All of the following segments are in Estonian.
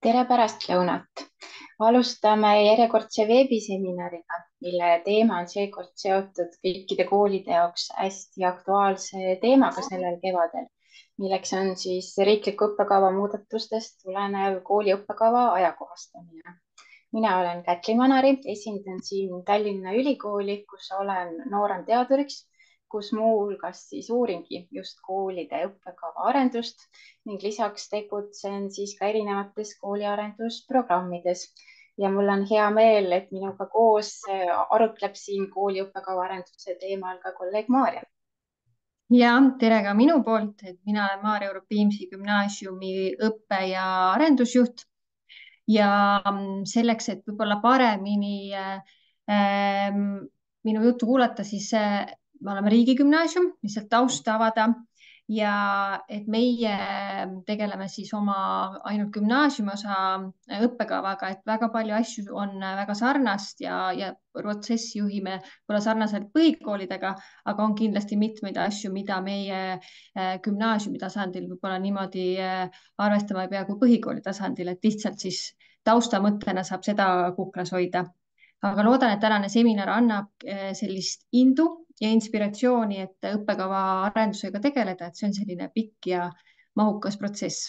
Tere pärastlõunat! Alustame järjekordse veebiseminariga, mille teema on seekord seotud kõikide koolide jaoks hästi aktuaalse teemaga sellel kevadel, milleks on siis riikliku õppekava muudatustest tulenev kooli õppekava ajakohastamine. Mina olen Kätlin Vanari, esindan siin Tallinna Ülikooli, kus olen nooremteaduriks, kus muuhulgas siis uuringi just koolide õppekava arendust ning lisaks tegutsen siis ka erinevates kooliarendusprogrammides. Ja mul on hea meel, et minuga koos arutleb siin kooli õppekava arenduse teemal ka kolleeg Maarja. Ja tere ka minu poolt, et mina olen Maarja Euroopa Viimsi gümnaasiumi õppe- ja arendusjuht ja selleks, et võib-olla paremini minu juttu kuulata, siis me oleme riigigümnaasium, lihtsalt tausta avada ja et meie tegeleme siis oma ainult gümnaasiumi osa õppekavaga, et väga palju asju on väga sarnast ja protsessi juhime võib-olla sarnaselt põhikoolidega, aga on kindlasti mitmeid asju, mida meie gümnaasiumi tasandil võib-olla niimoodi arvestama ei pea kui põhikooli tasandil, et lihtsalt siis tausta mõttena saab seda kuklas hoida. Aga loodan, et tänane seminar annab sellist indu ja inspiratsiooni, et õppekava arendusega tegeleda, et see on selline pikk ja mahukas protsess.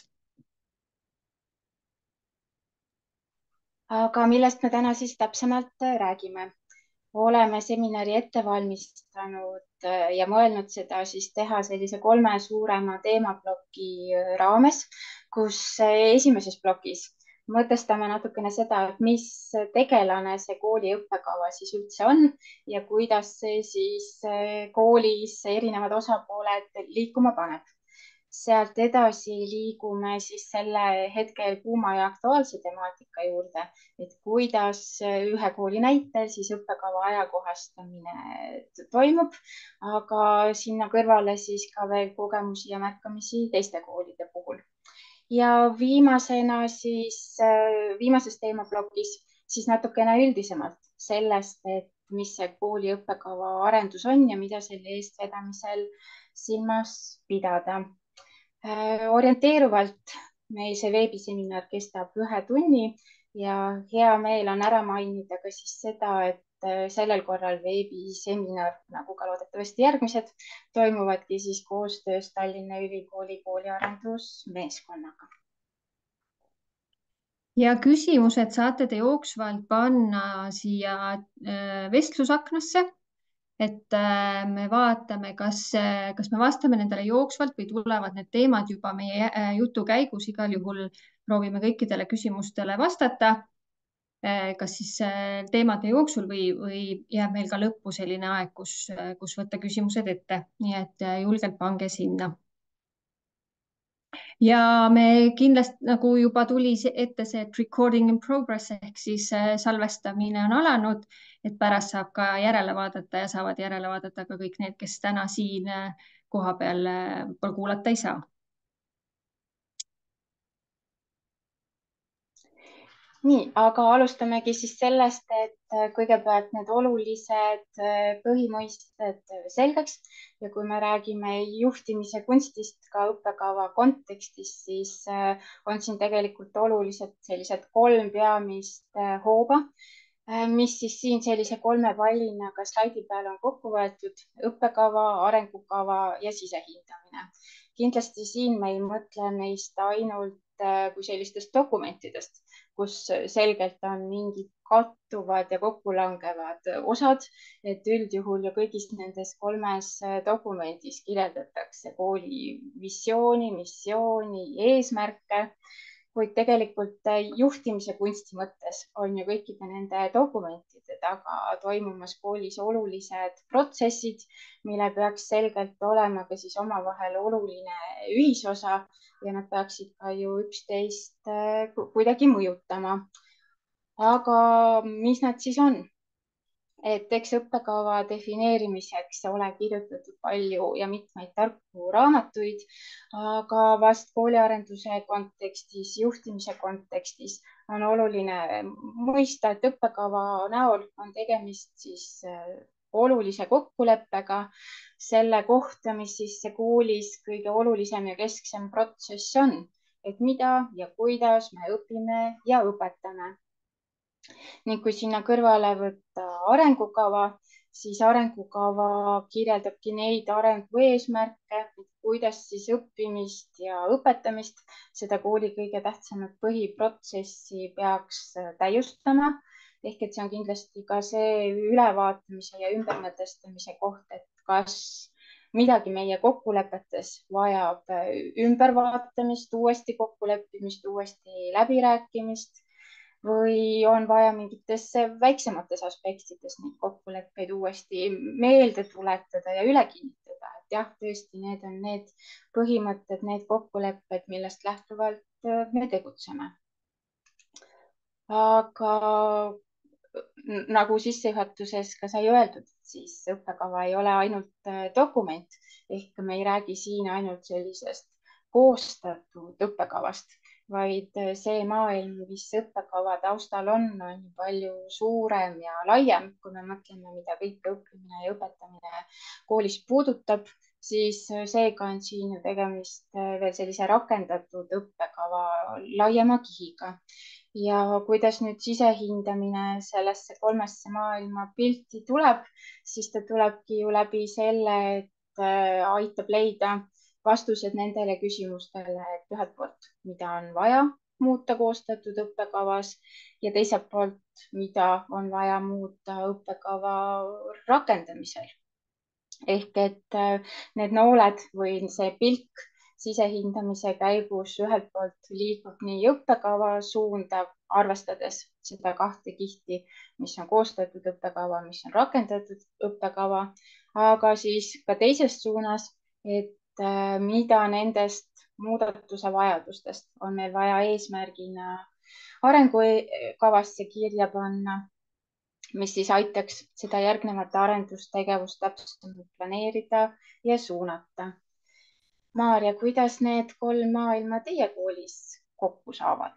Aga millest me täna siis täpsemalt räägime? Oleme seminari ette valmistanud ja mõelnud seda siis teha sellise 3 suurema teemaploki raames, kus esimeses plokis mõtestame natukene seda, et mis tegelane see kooli õppekava siis üldse on ja kuidas see siis koolis erinevad osapooled liikuma paneb. Sealt edasi liigume siis selle hetkel kuuma ja aktuaalse temaatika juurde, et kuidas ühe kooli näitel siis õppekava ajakohastamine toimub, aga sinna kõrvale siis ka veel kogemusi ja märkamisi teiste koolide puhul. Ja viimasena siis viimases teemaplokis siis natukene üldisemalt sellest, et mis see kooli õppekava arendus on ja mida selle eestvedamisel silmas pidada. Orienteeruvalt meil see veebiseminar kestab 1 tunni ja hea meel on ära mainida ka siis seda, et sellel korral veebiseminar, nagu ka loodetavasti järgmised, toimuvadki siis koostöös Tallinna Ülikooli kooliarendusmeeskonnaga. Ja küsimused saate te jooksvalt panna siia vestlusaknasse, et me vaatame, kas me vastame nendele jooksvalt või tulevad need teemad juba meie jutu käigus. Igal juhul proovime kõikidele küsimustele vastata, kas siis teemade jooksul või jääb meil ka lõppu selline aeg, kus võtta küsimused ette. Nii et julgelt pange sinna. Ja me kindlasti, nagu juba tuli ette see recording in progress ehk siis salvestamine on alanud, et pärast saab ka järele vaadata ja saavad järele vaadata ka kõik need, kes täna siin kohapeal kuulata ei saa. Nii, aga alustamegi siis sellest, et kõigepealt need olulised põhimõisted selgeks ja kui me räägime juhtimise kunstist ka õppekava kontekstis, siis on siin tegelikult olulised sellised 3 peamist hooba, mis siis siin sellise 3 pallina ka slaidi peal on kokku võetud: õppekava, arengukava ja sisehindamine. Kindlasti siin me ei mõtle neist ainult kui sellistest dokumentidest, kus selgelt on mingid kattuvad ja kokkulangevad osad, et üldjuhul ja kõigis nendes 3 dokumendis kirjeldatakse kooli visiooni, missiooni, eesmärke, kuid tegelikult juhtimise kunsti mõttes on ju kõikide nende dokumentide taga toimumas koolis olulised protsessid, mille peaks selgelt olema ka siis omavahel oluline ühisosa ja nad peaksid ka ju üksteist kuidagi mõjutama. Aga mis nad siis on? Et eks õppekava defineerimiseks ole kirjutatud palju ja mitmeid tarku raamatuid, aga vast kooliarenduse kontekstis, juhtimise kontekstis on oluline mõista, et õppekava näol on tegemist siis olulise kokkuleppega selle kohta, mis siis see koolis kõige olulisem ja kesksem protsess on. et mida ja kuidas me õpime ja õpetame. Ning kui sinna kõrvale võtta arengukava, siis arengukava kirjeldabki neid arengu eesmärke, kuidas siis õppimist ja õpetamist, seda kooli kõige tähtsamat põhiprotsessi peaks täiustama. Ehk et see on kindlasti ka see ülevaatamise ja ümbermõtestamise koht, et kas midagi meie kokkulepetes vajab ümbervaatamist, uuesti kokkuleppimist, uuesti läbirääkimist või on vaja mingitesse väiksemates aspektides neid kokkuleppeid uuesti meelde tuletada ja üle kinnitada, et jah, tõesti, need on need põhimõtted, need kokkulepped, millest lähtuvalt me tegutseme. Aga nagu sissejuhatuses ka sai öeldud, siis õppekava ei ole ainult dokument ehk me ei räägi siin ainult sellisest koostatud õppekavast, vaid see maailm, mis õppekava taustal on palju suurem ja laiem, kui me mõtleme, mida kõike õppimine ja õpetamine koolis puudutab, siis seega on siin ju tegemist veel sellise rakendatud õppekava laiema kihiga. Ja kuidas nüüd sisehindamine sellesse kolmesse maailma pilti tuleb, siis ta tulebki ju läbi selle, et aitab leida vastused nendele küsimustele, et ühelt poolt, mida on vaja muuta koostatud õppekavas ja teiselt poolt, mida on vaja muuta õppekava rakendamisel. Ehk et need nooled või see pilk sisehindamise käigus ühelt poolt liigub nii õppekava suunda, arvestades seda kahte kihti, mis on koostatud õppekava, mis on rakendatud õppekava, aga siis ka teises suunas, et mida nendest muudatuse vajadustest on meil vaja eesmärgina arengukavasse kirja panna, mis siis aitaks seda järgnevat arendustegevust täpsemalt planeerida ja suunata. Maarja, kuidas need kolm maailma teie koolis kokku saavad?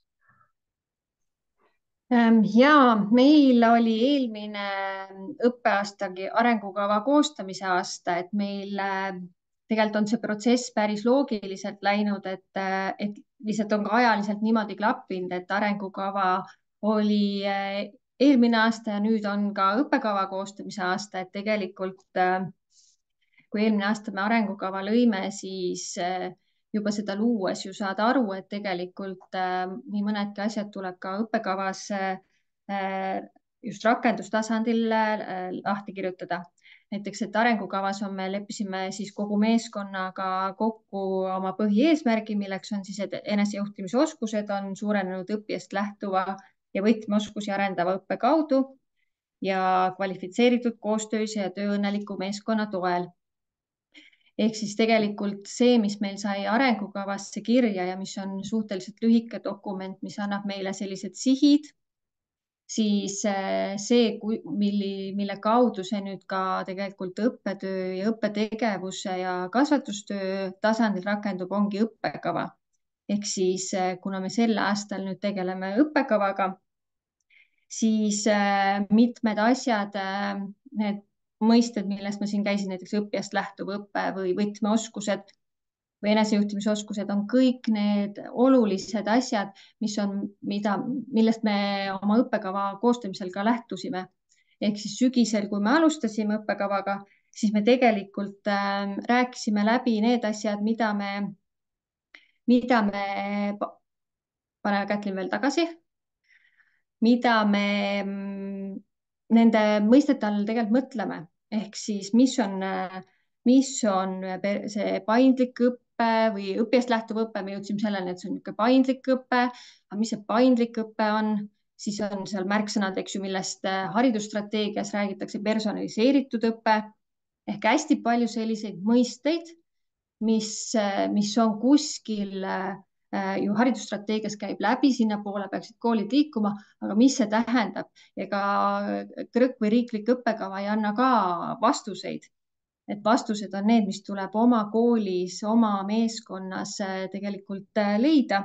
Ja meil oli eelmine õppeaastagi arengukava koostamise aasta, et meil tegelikult on see protsess päris loogiliselt läinud, et lihtsalt on ka ajaliselt niimoodi klappinud, et arengukava oli eelmine aasta ja nüüd on ka õppekava koostamise aasta, et tegelikult kui eelmine aasta me arengukava lõime, siis juba seda luues ju saad aru, et tegelikult nii mõnedki asjad tuleb ka õppekavas just rakendustasandil lahti kirjutada. Näiteks, et arengukavas on, me leppisime siis kogu meeskonnaga kokku oma põhieesmärgi, milleks on siis, et enesejuhtimisoskused on suurenenud õppijast lähtuva ja võtmeoskusi arendava õppe kaudu ja kvalifitseeritud koostöös ja tööõnneliku meeskonna toel. Ehk siis tegelikult see, mis meil sai arengukavasse kirja ja mis on suhteliselt lühike dokument, mis annab meile sellised sihid, siis see, mille kaudu see nüüd ka tegelikult õppetöö ja õppetegevuse ja kasvatustöö tasandil rakendub, ongi õppekava. Ehk siis kuna me sel aastal nüüd tegeleme õppekavaga, siis mitmed asjad, need mõisted, millest ma siin käisin, näiteks õppijast lähtuv õpe või võtmeoskused või enesejuhtimisoskused on kõik need olulised asjad, millest me oma õppekava koostamisel ka lähtusime. Ehk siis sügisel, kui me alustasime õppekavaga, siis me tegelikult rääkisime läbi need asjad, paneme Kätlin veel tagasi, mida me nende mõistete all tegelikult mõtleme, ehk siis mis on see paindlik õpe või õppijast lähtuv õpe, me jõudsime selleni, et see on niisugune paindlik õpe, aga mis see paindlik õpe on, siis on seal märksõnad, eks ju, millest haridusstrateegias räägitakse, personaliseeritud õpe ehk hästi palju selliseid mõisteid, mis on kuskil ju haridusstrateegias käib läbi, sinnapoole peaksid koolid liikuma, aga mis see tähendab? Ega KRõK või riiklik õppekava ei anna ka vastuseid. Et vastused on need, mis tuleb oma koolis, oma meeskonnas tegelikult leida.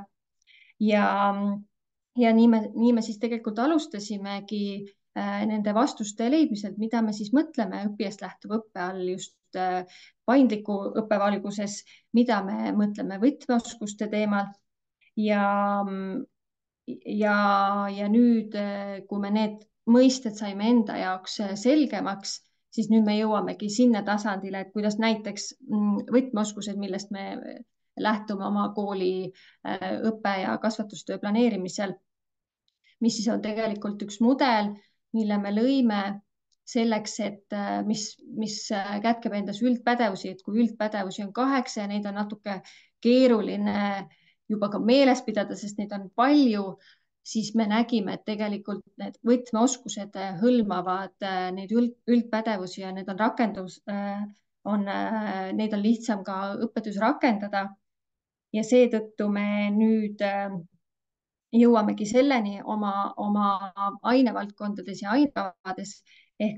Ja nii me siis tegelikult alustasimegi nende vastuste leidmisel, mida me siis mõtleme õppijast lähtuv õppe all just paindliku õppe valguses, mida me mõtleme võtmeoskuste teemal ja, ja nüüd, kui me need mõisted saime enda jaoks selgemaks, siis nüüd me jõuamegi sinna tasandile, et kuidas näiteks võtmeoskused, millest me lähtume oma kooli õppe- ja kasvatustöö planeerimisel, mis siis on tegelikult üks mudel, mille me lõime selleks, et mis kätkeb endas üldpädevusi, et kui üldpädevusi on 8 ja neid on natuke keeruline juba ka meeles pidada, sest neid on palju, siis me nägime, et tegelikult need võtmeoskused hõlmavad neid üldpädevusi ja need on neid on lihtsam ka õppetöös rakendada. Ja seetõttu me nüüd jõuamegi selleni oma ainevaldkondades ja ainekavades ehk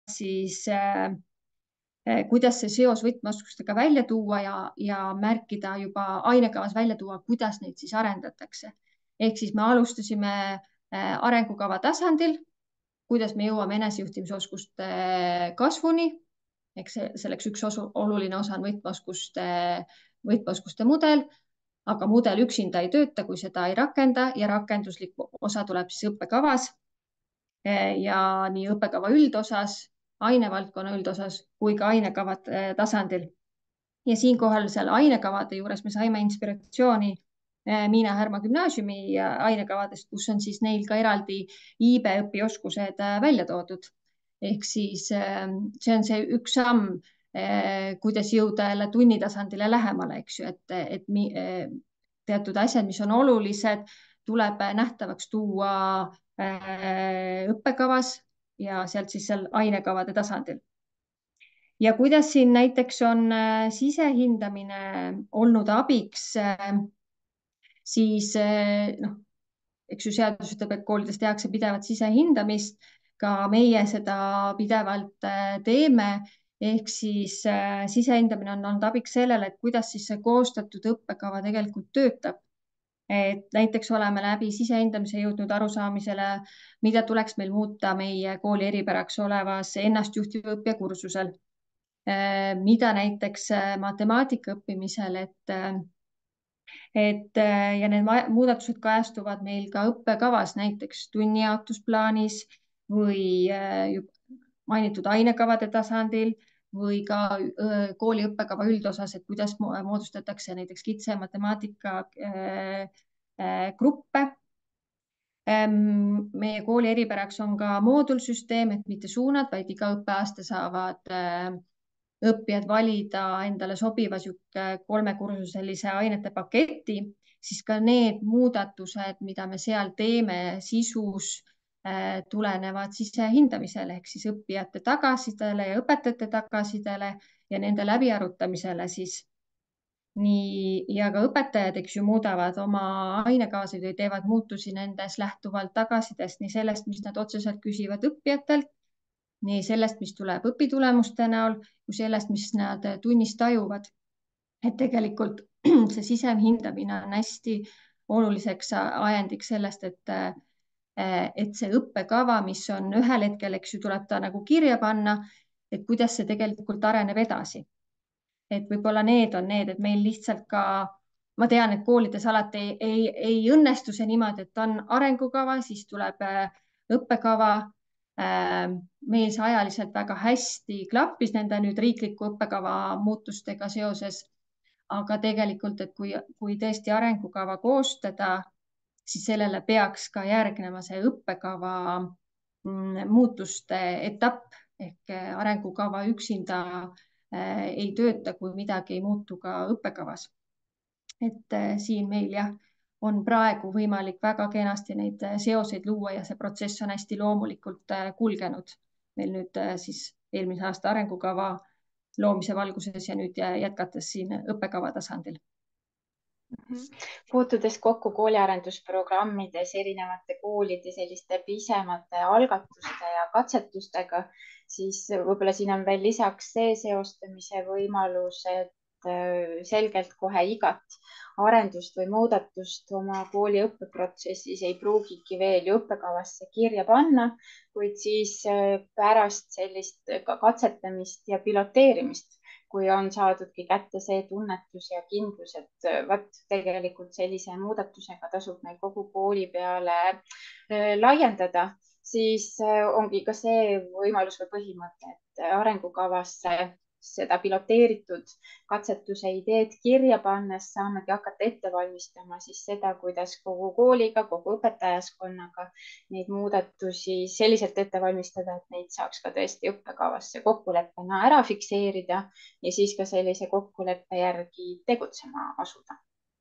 kuidas see seos võtmeoskustega välja tuua ja märkida juba ainekavas välja tuua, kuidas neid siis arendatakse. Ehk siis me alustasime arengukava tasandil, kuidas me jõuame enesejuhtimisoskuste kasvuni. Eks selleks üks oluline osa on võtmeoskuste mudel, aga mudel üksinda ei tööta, kui seda ei rakenda ja rakenduslik osa tuleb siis õppekavas ja nii õppekava üldosas, ainevaldkonna üldosas kui ka ainekavade tasandil. Ja siinkohal seal ainekavade juures me saime inspiratsiooni Miina Härma gümnaasiumi ainekavadest, kus on siis neil ka eraldi IB õpioskused välja toodud. Ehk siis see on see üks samm, kuidas jõuda jälle tunnitasandile lähemale, eks ju, et teatud asjad, mis on olulised, tuleb nähtavaks tuua õppekavas ja sealt siis seal ainekavade tasandil. Ja kuidas siin näiteks on sisehindamine olnud abiks, siis noh, eks ju seadus ütleb, et koolides tehakse pidevat sisehindamist, ka meie seda pidevalt teeme, ehk siis sisehindamine on olnud abiks sellele, et kuidas siis see koostatud õppekava tegelikult töötab. Et näiteks oleme läbi sisehindamise jõudnud arusaamisele, mida tuleks meil muuta meie kooli eripäraks olevas ennastjuhtiva õppija kursusel, mida näiteks matemaatika õppimisel, ja need muudatused kajastuvad meil ka õppekavas, näiteks tunnijaotusplaanis või mainitud ainekavade tasandil või ka kooli õppekava üldosas, et kuidas moodustatakse näiteks kitse matemaatika gruppe. Meie kooli eripäraks on ka moodulsüsteem, et mitte suunad, vaid iga õppeaasta saavad õppijad valida endale sobiva 3-kursuselise ainete paketi, siis ka need muudatused, mida me seal teeme sisus, tulenevad sisehindamisele ehk siis õppijate tagasisidele ja õpetajate tagasisidele ja nende läbiarutamisele siis. Nii, ja ka õpetajad, eks ju, muudavad oma ainekavasid või teevad muutusi nendes lähtuvalt tagasisidest, nii sellest, mis nad otseselt küsivad õppijatelt, nii sellest, mis tuleb õpitulemuste näol, kui sellest, mis nad tunnis tajuvad. Et tegelikult see sisehindamine on hästi oluliseks ajendiks sellest, et see õppekava, mis on ühel hetkel, eks ju, tuleb ta nagu kirja panna, et kuidas see tegelikult areneb edasi. Et võib-olla need on need, et meil lihtsalt ka, ma tean, et koolides alati ei õnnestu see niimoodi, et on arengukava, siis tuleb õppekava. Meil see ajaliselt väga hästi klappis nende nüüd riikliku õppekava muutustega seoses. Aga tegelikult, et kui tõesti arengukava koostada, siis sellele peaks ka järgnema see õppekava muutuste etapp ehk arengukava üksinda ei tööta, kui midagi ei muutu ka õppekavas. Et siin meil jah, on praegu võimalik väga kenasti neid seoseid luua ja see protsess on hästi loomulikult kulgenud. Meil nüüd siis eelmise aasta arengukava loomise valguses ja nüüd jätkates siin õppekava tasandil. Puutudes kokku kooliarendusprogrammides erinevate koolide selliste pisemate algatuste ja katsetustega, siis võib-olla siin on veel lisaks see seostamise võimalus, et selgelt kohe igat arendust või muudatust oma kooli õppeprotsessis ei pruugigi veel ju õppekavasse kirja panna, kuid siis pärast sellist katsetamist ja piloteerimist kui on saadudki kätte see tunnetus ja kindlus, et vot tegelikult sellise muudatusega tasub meil kogu kooli peale laiendada, siis ongi ka see võimalus või põhimõte, et arengukavasse seda piloteeritud katsetuse ideed kirja pannes saamegi hakata ette valmistama siis seda, kuidas kogu kooliga, kogu õpetajaskonnaga neid muudatusi selliselt ette valmistada, et neid saaks ka tõesti õppekavasse kokkuleppena ära fikseerida ja siis ka sellise kokkuleppe järgi tegutsema asuda.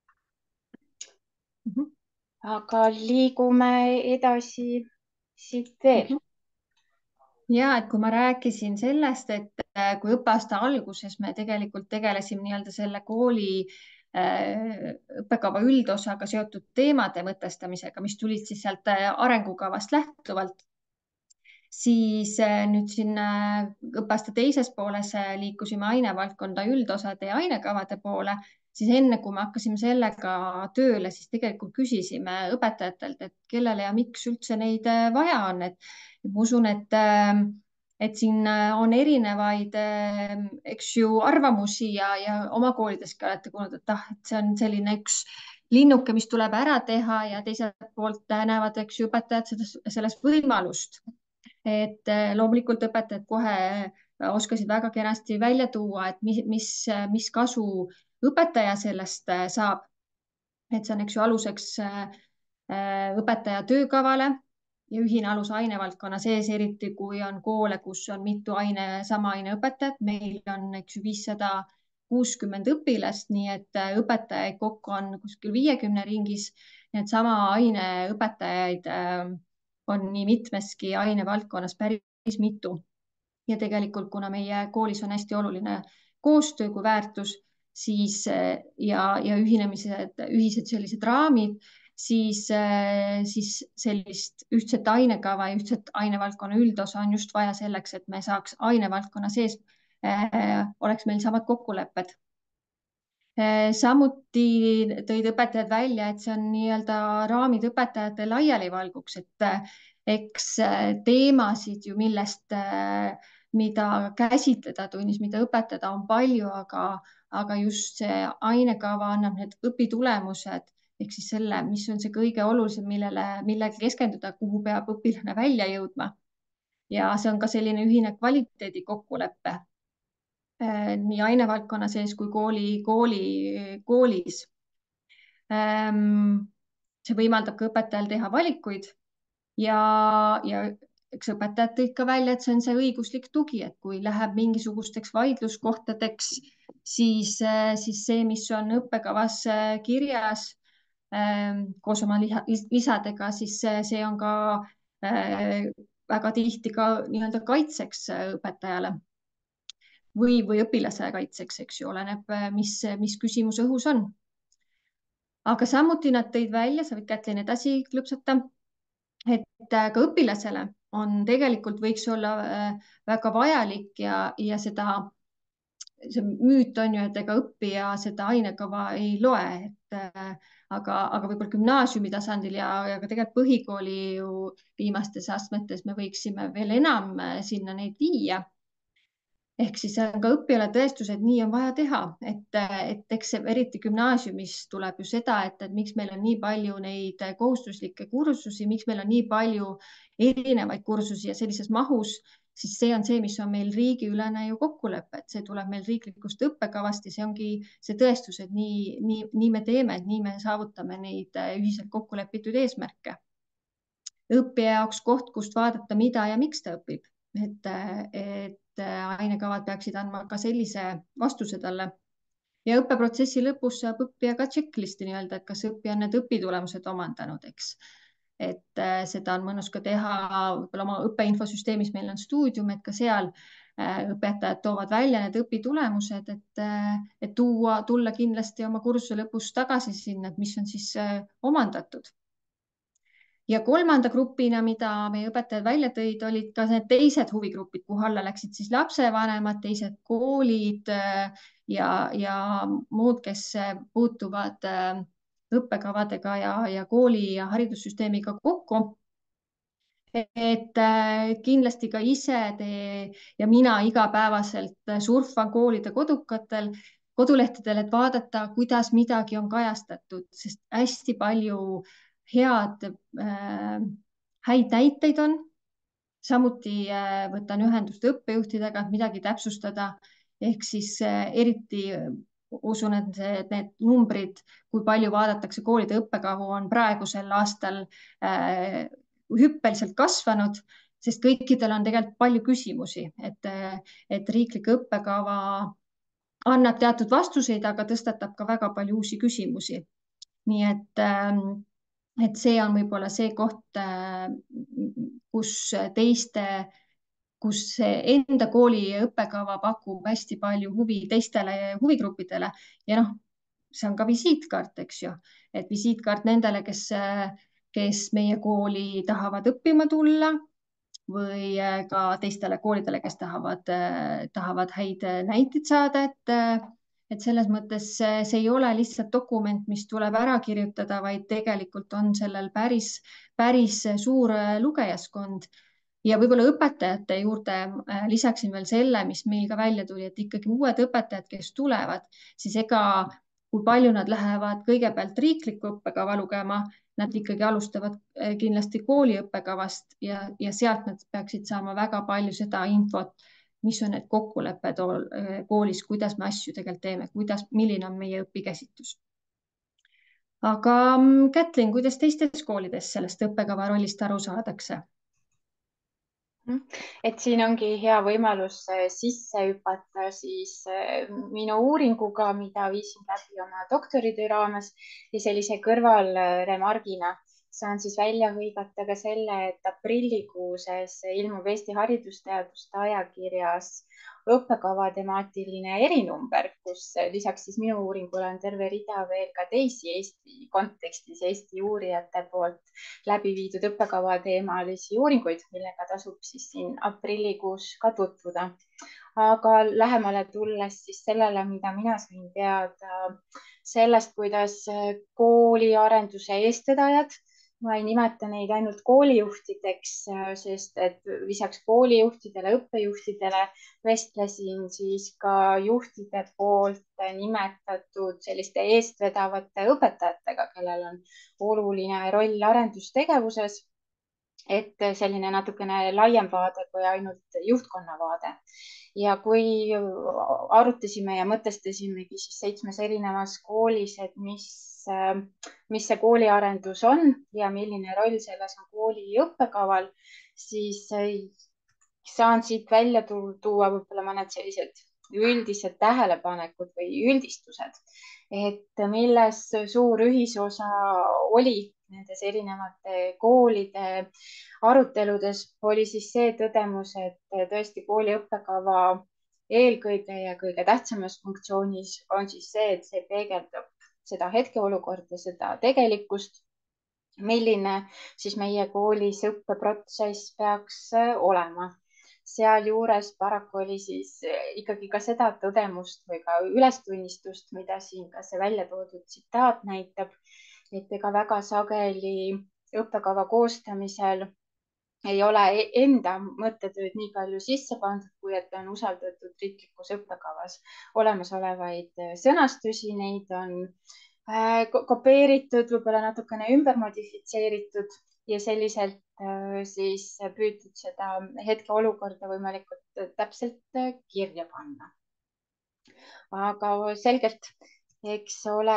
Aga liigume edasi siit veel. Ja et kui ma rääkisin sellest, et kui õppeaasta alguses me tegelikult tegelesime nii-öelda selle kooli õppekava üldosaga seotud teemade mõtestamisega, mis tulid siis sealt arengukavast lähtuvalt, siis nüüd siin õppeaasta teises pooles liikusime ainevaldkonda üldosade ja ainekavade poole, siis enne kui me hakkasime sellega tööle, siis tegelikult küsisime õpetajatelt, et kellele ja miks üldse neid vaja on, et ma usun, et siin on erinevaid, eks ju, arvamusi ja oma koolideski olete kuulnud, et see on selline üks linnuke, mis tuleb ära teha ja teiselt poolt näevad, eks ju, õpetajad selles võimalust. Et loomulikult õpetajad kohe oskasid väga kenasti välja tuua, et mis kasu õpetaja sellest saab. Et see on, eks ju, aluseks õpetaja töökavale ja ühine alus ainevaldkonna sees, eriti kui on koole, kus on mitu sama aine õpetajat. Meil on, eks ju, 560 õpilast, nii et õpetajaid kokku on kuskil 50 ringis. Need sama aine õpetajaid on nii mitmeski ainevaldkonnas päris mitu. Ja tegelikult, kuna meie koolis on hästi oluline koostöö kui väärtus, siis ja ühised sellised raamid, siis sellist ühtset ainekava ja ühtset ainevaldkonna üldosa on just vaja selleks, et me saaks ainevaldkonna sees, oleks meil samad kokkulepped. Samuti tõid õpetajad välja, et see on nii-öelda raamid õpetajate laialivalguks, et eks teemasid ju, mida käsitleda tunnis, mida õpetada, on palju, aga just see ainekava annab need õpitulemused ehk siis selle, mis on see kõige olulisem, millele keskenduda, kuhu peab õpilane välja jõudma. Ja see on ka selline ühine kvaliteedi kokkulepe nii ainevaldkonna sees kui koolis. See võimaldab ka õpetajal teha valikuid ja eks õpetajad tõid ka välja, et see on see õiguslik tugi, et kui läheb mingisugusteks vaidluskohtadeks, siis see, mis on õppekavas kirjas koos oma lisadega, siis see on ka väga tihti ka nii-öelda kaitseks õpetajale või õpilase kaitseks, eks ju, oleneb, mis küsimus õhus on. Aga samuti nad tõid välja, sa võid Kätlin edasi klõpsata, et ka õpilasele on tegelikult võiks olla väga vajalik ja see müüt on ju, et ega õppija seda ainekava ei loe, aga võib-olla gümnaasiumi tasandil ja ka tegelikult põhikooli ju viimastes astmetes me võiksime veel enam sinna neid viia. Ehk siis see on ka õppijale tõestus, et nii on vaja teha, et eks eriti gümnaasiumis tuleb ju seda, et miks meil on nii palju neid kohustuslikke kursusi, miks meil on nii palju erinevaid kursusi ja sellises mahus, siis see on see, mis on meil riigiülene ju kokkulepe, et see tuleb meil riiklikust õppekavast ja see ongi see tõestus, et nii me teeme, et nii me saavutame neid ühiselt kokku lepitud eesmärke. Õppija jaoks koht, kust vaadata, mida ja miks ta õpib, et ainekavad peaksid andma ka sellise vastuse talle. Ja õppeprotsessi lõpus saab õppija ka checklisti nii-öelda, et kas õppija on need õpitulemused omandanud, eks. Et seda on mõnus ka teha võib-olla oma õppeinfosüsteemis, meil on Stuudium, et ka seal õpetajad toovad välja need õpitulemused, et tulla kindlasti oma kursuse lõpus tagasi sinna, et mis on siis omandatud. Ja kolmanda grupina, mida meie õpetajad välja tõid, olid ka need teised huvigrupid, kuhu alla läksid siis lapsevanemad, teised koolid ja muud, kes puutuvad õppekavadega ja kooli ja haridussüsteemiga kokku. et kindlasti ka ise tee ja mina igapäevaselt surfan koolide kodulehtedel, et vaadata, kuidas midagi on kajastatud, sest hästi palju häid näiteid on. samuti võtan ühendust õppejuhtidega, et midagi täpsustada. ehk siis eriti usun, et need numbrid, kui palju vaadatakse koolide õppekavu, on praegusel aastal hüppeliselt kasvanud, sest kõikidel on tegelikult palju küsimusi, et riiklik õppekava annab teatud vastuseid, aga tõstatab ka väga palju uusi küsimusi. nii et see on võib-olla see koht, kus enda kooli õppekava pakub hästi palju huvi teistele huvigruppidele ja noh, see on ka visiitkaart, eks ju, et visiitkaart nendele, kes meie kooli tahavad õppima tulla või ka teistele koolidele, kes tahavad häid näiteid saada, et selles mõttes see ei ole lihtsalt dokument, mis tuleb ära kirjutada, vaid tegelikult on sellel päris suur lugejaskond. ja võib-olla õpetajate juurde lisaksin veel selle, mis meil ka välja tuli, et ikkagi uued õpetajad, kes tulevad, siis ega kui palju nad lähevad kõigepealt riiklikku õppekava lugema, nad ikkagi alustavad kindlasti kooli õppekavast ja sealt nad peaksid saama väga palju seda infot, mis on need kokkulepped koolis, kuidas me asju tegelikult teeme, milline on meie õpikäsitlus. aga Kätlin, kuidas teistes koolides sellest õppekava rollist aru saadakse? Et siin ongi hea võimalus sisse hüpata siis minu uuringuga, mida viisin läbi oma doktoritöö raames ja sellise kõrvalremargina saan siis välja hõigata ka selle, et aprillikuuses ilmub Eesti Haridusteaduste ajakirjas õppekava temaatiline erinumber, kus lisaks siis minu uuringule on terve rida veel ka teisi Eesti kontekstis Eesti uurijate poolt läbi viidud õppekava teemalisi uuringuid, millega tasub siis siin aprillikuus ka tutvuda. aga lähemale tulles siis sellele, mida mina sain teada sellest, kuidas kooliarenduse eestvedajad, ma ei nimeta neid ainult koolijuhtideks, sest et lisaks koolijuhtidele, õppejuhtidele vestlesin siis ka juhtide poolt nimetatud selliste eestvedavate õpetajatega, kellel on oluline roll arendustegevuses. et selline natukene laiem vaade kui ainult juhtkonna vaade. ja kui arutasime ja mõtestasimegi siis 7 erinevas koolis, et mis see kooliarendus on ja milline roll selles on kooli õppekaval, siis saan siit välja tuua võib-olla mõned sellised üldised tähelepanekud või üldistused, et milles suur ühisosa oli nendes erinevate koolide aruteludes, oli siis see tõdemus, et tõesti kooli õppekava eelkõige ja kõige tähtsamas funktsioonis on siis see, et see peegeldab seda hetkeolukorda, seda tegelikkust, milline siis meie koolis õppeprotsess peaks olema. sealjuures paraku oli siis ikkagi ka seda tõdemust või ka ülestunnistust, mida siin ka see välja toodud tsitaat näitab, et ega väga sageli õppekava koostamisel ei ole enda mõttetööd nii palju sisse pandud, kui et on usaldatud riiklikus õppekavas olemasolevaid sõnastusi, neid on kopeeritud, võib-olla natukene ümber modifitseeritud ja selliselt siis püütud seda hetkeolukorda võimalikult täpselt kirja panna. aga selgelt, eks ole,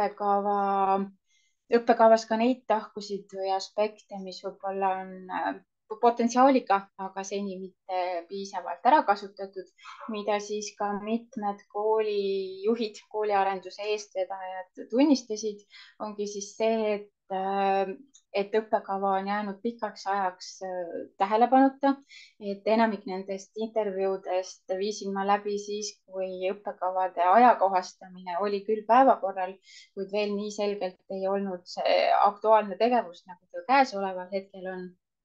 õppekavas ka neid tahkusid või aspekte, mis võib-olla on potentsiaaliga, aga seni mitte piisavalt ära kasutatud, mida siis ka mitmed koolijuhid, kooliarenduse eestvedajad tunnistasid, ongi siis see, et õppekava on jäänud pikaks ajaks tähelepanuta, et enamik nendest intervjuudest viisin ma läbi siis, kui õppekavade ajakohastamine oli küll päevakorral, kuid veel nii selgelt ei olnud see aktuaalne tegevus, nagu ta käesoleval hetkel on.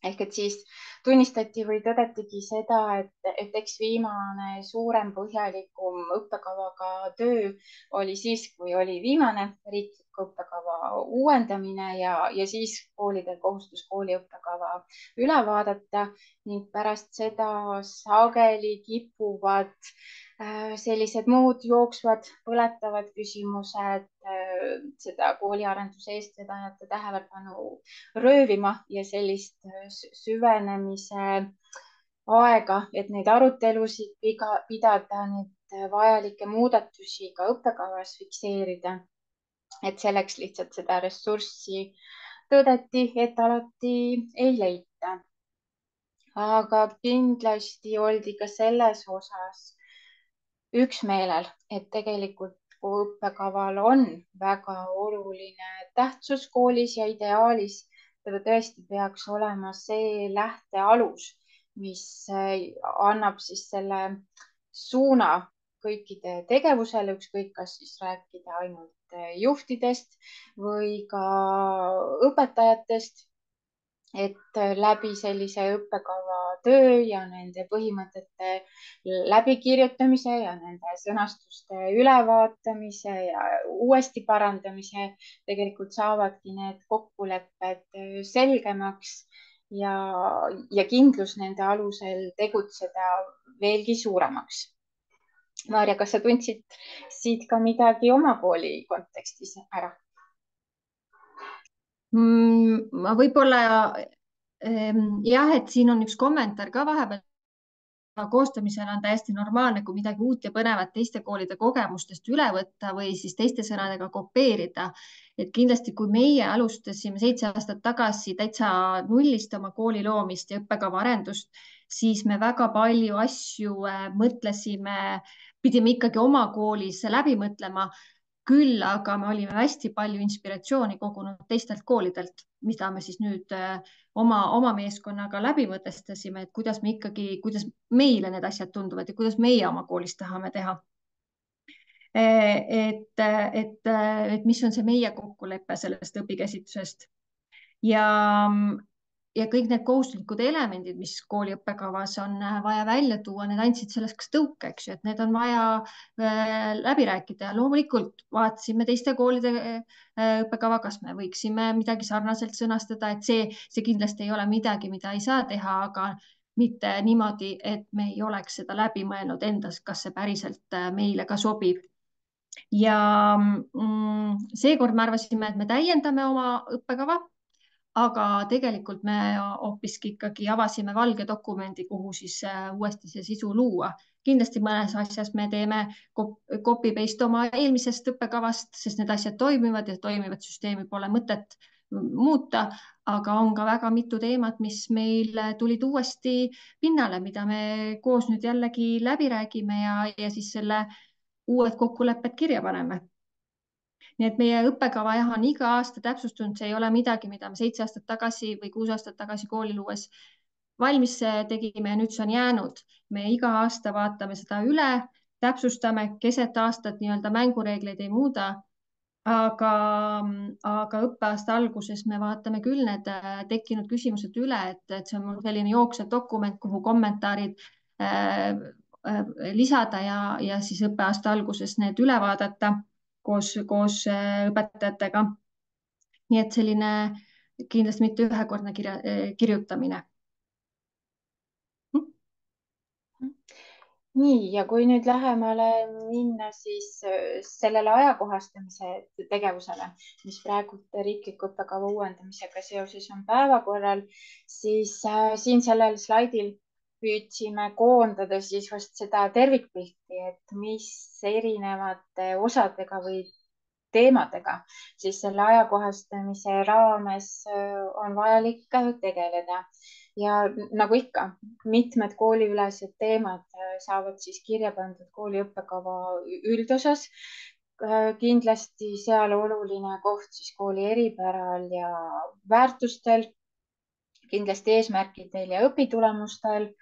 ehk et siis tunnistati või tõdetigi seda, et eks viimane suurem põhjalikum õppekavaga töö oli siis, kui oli viimane riikliku õppekava uuendamine ja siis koolidel kohustus kooli õppekava üle vaadata ning pärast seda sageli kipuvad sellised muud jooksvad põletavad küsimused seda kooliarenduse eestvedajate tähelepanu röövima ja sellist süvenemise aega, et neid arutelusid pidada, neid vajalikke muudatusi ka õppekavas fikseerida. Et selleks lihtsalt seda ressurssi tõdeti, et alati ei leita. Aga kindlasti oldi ka selles osas üksmeelel, et tegelikult õppekaval on väga oluline tähtsus koolis ja ideaalis ta tõesti peaks olema see lähtealus, mis annab siis selle suuna kõikide tegevusele, ükskõik kas siis rääkida ainult juhtidest või ka õpetajatest, et läbi sellise õppekava töö ja nende põhimõtete läbikirjutamise ja nende sõnastuste ülevaatamise ja uuesti parandamise tegelikult saavadki need kokkulepped selgemaks ja kindlus nende alusel tegutseda veelgi suuremaks. Maarja, kas sa tundsid siit ka midagi oma kooli kontekstis ära? Ma võib-olla jah, et siin on üks kommentaar ka vahepeal koostamisel on täiesti normaalne, kui midagi uut ja põnevat teiste koolide kogemustest üle võtta või siis teiste sõnadega kopeerida. Et kindlasti, kui meie alustasime 7 aastat tagasi täitsa nullist oma kooli loomist ja õppekava arendust, siis me väga palju asju mõtlesime, pidime ikkagi oma koolis läbi mõtlema. Küll aga me olime hästi palju inspiratsiooni kogunud teistelt koolidelt, mida me siis nüüd oma meeskonnaga läbi mõtestasime, et kuidas meile need asjad tunduvad ja kuidas meie oma koolis tahame teha. Et mis on see meie kokkulepe sellest õpikäsitlusest ja kõik need kohustuslikud elemendid, mis kooli õppekavas on vaja välja tuua, need andsid sellest kas tõuke, eks ju, et need on vaja läbi rääkida. Loomulikult vaatasime teiste koolide õppekava, kas me võiksime midagi sarnaselt sõnastada, et see kindlasti ei ole midagi, mida ei saa teha, aga mitte niimoodi, et me ei oleks seda läbi mõelnud endas, kas see päriselt meile ka sobib. Ja seekord me arvasime, et me täiendame oma õppekava, aga tegelikult me hoopiski ikkagi avasime valge dokumendi, kuhu siis uuesti see sisu luua. Kindlasti mõnes asjas me teeme copy-paste oma eelmisest õppekavast, sest need asjad toimivad ja toimivat süsteemi pole mõtet muuta, aga on ka väga mitu teemat, mis meil tulid uuesti pinnale, mida me koos nüüd jällegi läbi räägime ja siis selle uued kokkulepped kirja paneme. Nii et meie õppekava jah on iga aasta täpsustunud, see ei ole midagi, mida me 7 aastat tagasi või 6 aastat tagasi kooli luues valmis tegime ja nüüd see on jäänud. Me iga aasta vaatame seda üle, täpsustame, keset aastat nii-öelda mängureegleid ei muuda, aga õppeaasta alguses me vaatame küll need tekkinud küsimused üle, et see on selline jooksev dokument, kuhu kommentaarid lisada ja siis õppeaasta alguses need üle vaadata koos õpetajatega. Nii et selline kindlasti mitte ühekordne kirjutamine. Nii, ja kui nüüd lähemale minna siis sellele ajakohastamise tegevusele, mis praegu riikliku õppekava uuendamisega seoses on päevakorral, siis siin sellel slaidil püüdsime koondada siis vast seda tervikpilti, et mis erinevate osadega või teemadega siis selle ajakohastamise raames on vajalik tegeleda. Ja nagu ikka, mitmed kooliülesed teemad saavad siis kirja pandud kooli õppekava üldosas. Kindlasti seal oluline koht siis kooli eripäral ja väärtustel, kindlasti eesmärkidel ja õpitulemustel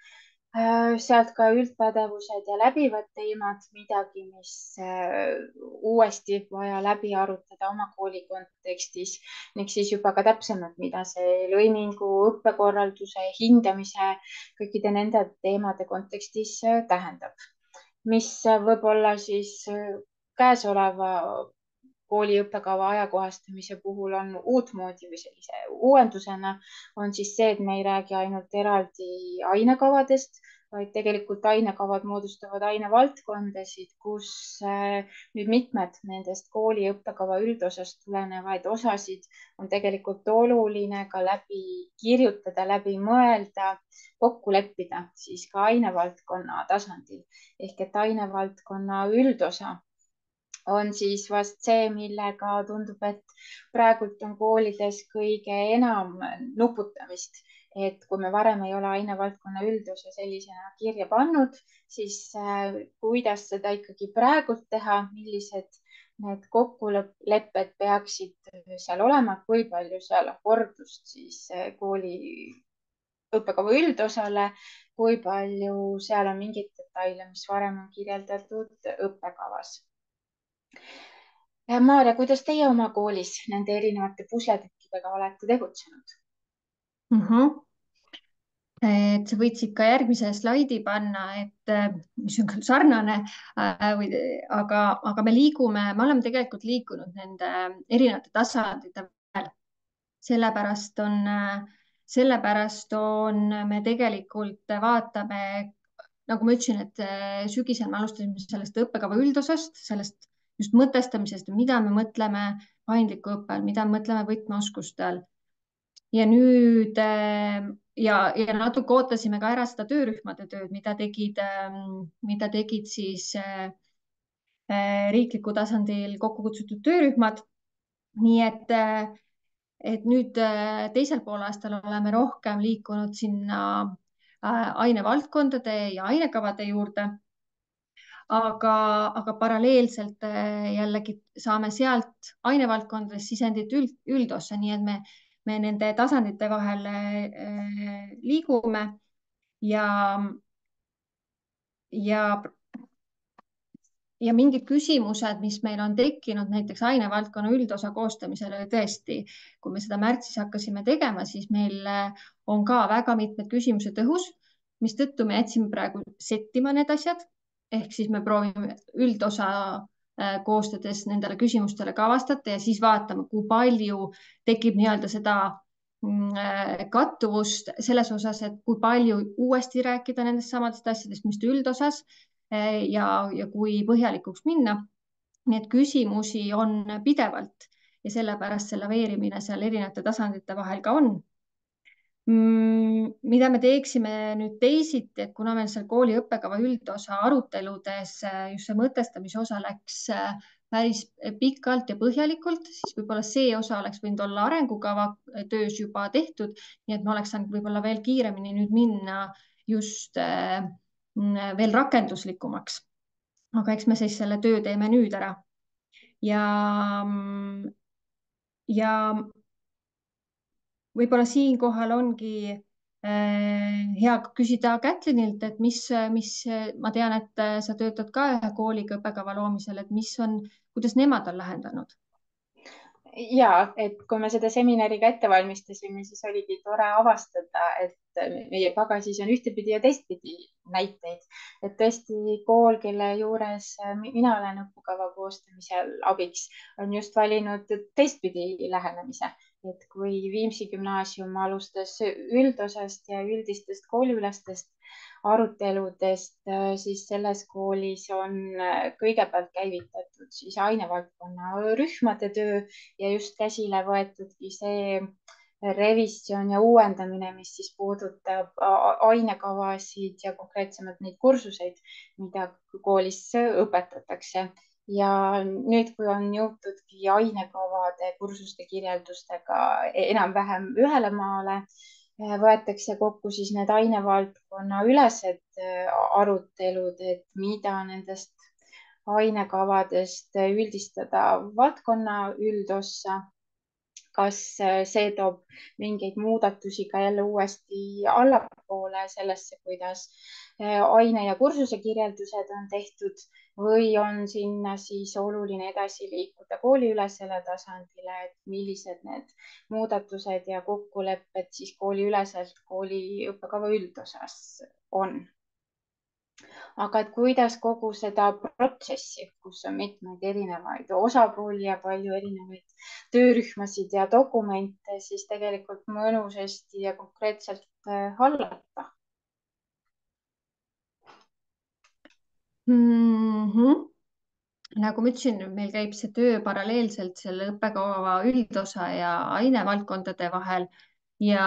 sealt ka üldpädevused ja läbivad teemad, midagi, mis uuesti vaja läbi arutada oma kooli kontekstis ning siis juba ka täpsemalt, mida see lõimingu, õppekorralduse, hindamise, kõikide nende teemade kontekstis tähendab, mis võib-olla siis käesoleva kooli õppekava ajakohastamise puhul on uutmoodi või sellise uuendusena on siis see, et me ei räägi ainult eraldi ainekavadest, vaid tegelikult ainekavad moodustavad ainevaldkondasid, kus nüüd mitmed nendest kooli õppekava üldosast tulenevaid osasid on tegelikult oluline ka läbi kirjutada, läbi mõelda, kokku leppida siis ka ainevaldkonna tasandil ehk et ainevaldkonna üldosa on siis vast see, millega tundub, et praegult on koolides kõige enam nuputamist. Et kui me varem ei ole ainevaldkonna üldosa sellisena kirja pannud, siis kuidas seda ikkagi praegult teha, millised need kokkulepped peaksid seal olema, kui palju seal kordust siis kooli õppekava üldosale, kui palju seal on mingeid detaile, mis varem on kirjeldatud õppekavas. Maarja, kuidas teie oma koolis nende erinevate pusletükkidega olete tegutsenud? Et sa võtsid ka järgmise slaidi panna, et mis on küll sarnane, aga me oleme tegelikult liikunud nende erinevate tasandite vahel. Sellepärast on me tegelikult vaatame, nagu ma ütlesin, et sügisel me alustasime sellest õppekava üldosast, sellest just mõtestamisest, mida me mõtleme paindliku õppe all, mida me mõtleme võtmeoskuste all. Ja nüüd ja natuke ootasime ka ära seda töörühmade tööd, mida tegid siis riikliku tasandil kokku kutsutud töörühmad. Nii et nüüd teisel poolaastal oleme rohkem liikunud sinna ainevaldkondade ja ainekavade juurde. Aga paralleelselt jällegi saame sealt ainevaldkondadest sisendit üldossa, nii et me nende tasandite vahel liigume ja mingid küsimused, mis meil on tekkinud näiteks ainevaldkonna üldosa koostamisel, tõesti, kui me seda märtsis hakkasime tegema, siis meil on ka väga mitmed küsimused õhus, mistõttu me jätsime praegu settima need asjad. Ehk siis me proovime üldosa koostades nendele küsimustele ka vastata ja siis vaatame, kui palju tekib nii-öelda seda kattuvust selles osas, et kui palju uuesti rääkida nendest samadest asjadest, mis üldosas ja kui põhjalikuks minna. Need küsimusi on pidevalt ja sellepärast see laveerimine seal erinevate tasandite vahel ka on. Mida me teeksime nüüd teisiti, et kuna meil seal kooli õppekava üldosa aruteludes just see mõtestamise osa läks päris pikalt ja põhjalikult, siis võib-olla see osa oleks võinud olla arengukava töös juba tehtud, nii et me oleks saanud võib-olla veel kiiremini nüüd minna just veel rakenduslikumaks. Aga eks me siis selle töö teeme nüüd ära. Ja võib-olla siinkohal ongi hea küsida Kätlinilt, et mis ma tean, et sa töötad ka ühe kooliga õppekava loomisel, et kuidas nemad on lahendanud? Ja, et kui me seda seminariga ette valmistasime, siis oligi tore avastada, et meie pagasis on ühtepidi ja teistpidi näiteid. Et tõesti kool, kelle juures mina olen õppekava koostamisel abiks, on just valinud teistpidi lähenemise. Et kui Viimsi gümnaasium alustas üldosast ja üldistest kooliülestest aruteludest, siis selles koolis on kõigepealt käivitatud siis ainevaldkonna rühmade töö ja just käsile võetudki see revisjon ja uuendamine, mis siis puudutab ainekavasid ja konkreetsemalt neid kursuseid, mida koolis õpetatakse. Ja nüüd, kui on jõutudki ainekavade kursuste kirjeldustega enam-vähem ühele maale, võetakse kokku siis need ainevaldkonna ülesed arutelud, et mida nendest ainekavadest üldistada valdkonna üldossa kas see toob mingeid muudatusi ka jälle uuesti allapoole sellesse, kuidas aine ja kursuse kirjeldused on tehtud või on sinna siis oluline edasi liikuda kooliülesele tasandile, et millised need muudatused ja kokkulepped siis kooliüleselt kooli õppekava üldosas on. Aga et kuidas kogu seda protsessi, kus on mitmeid erinevaid osapooli ja palju erinevaid töörühmasid ja dokumente, siis tegelikult mõnusasti ja konkreetselt hallata. Nagu ma ütlesin, meil käib see töö paralleelselt selle õppekava üldosa ja ainevaldkondade vahel ja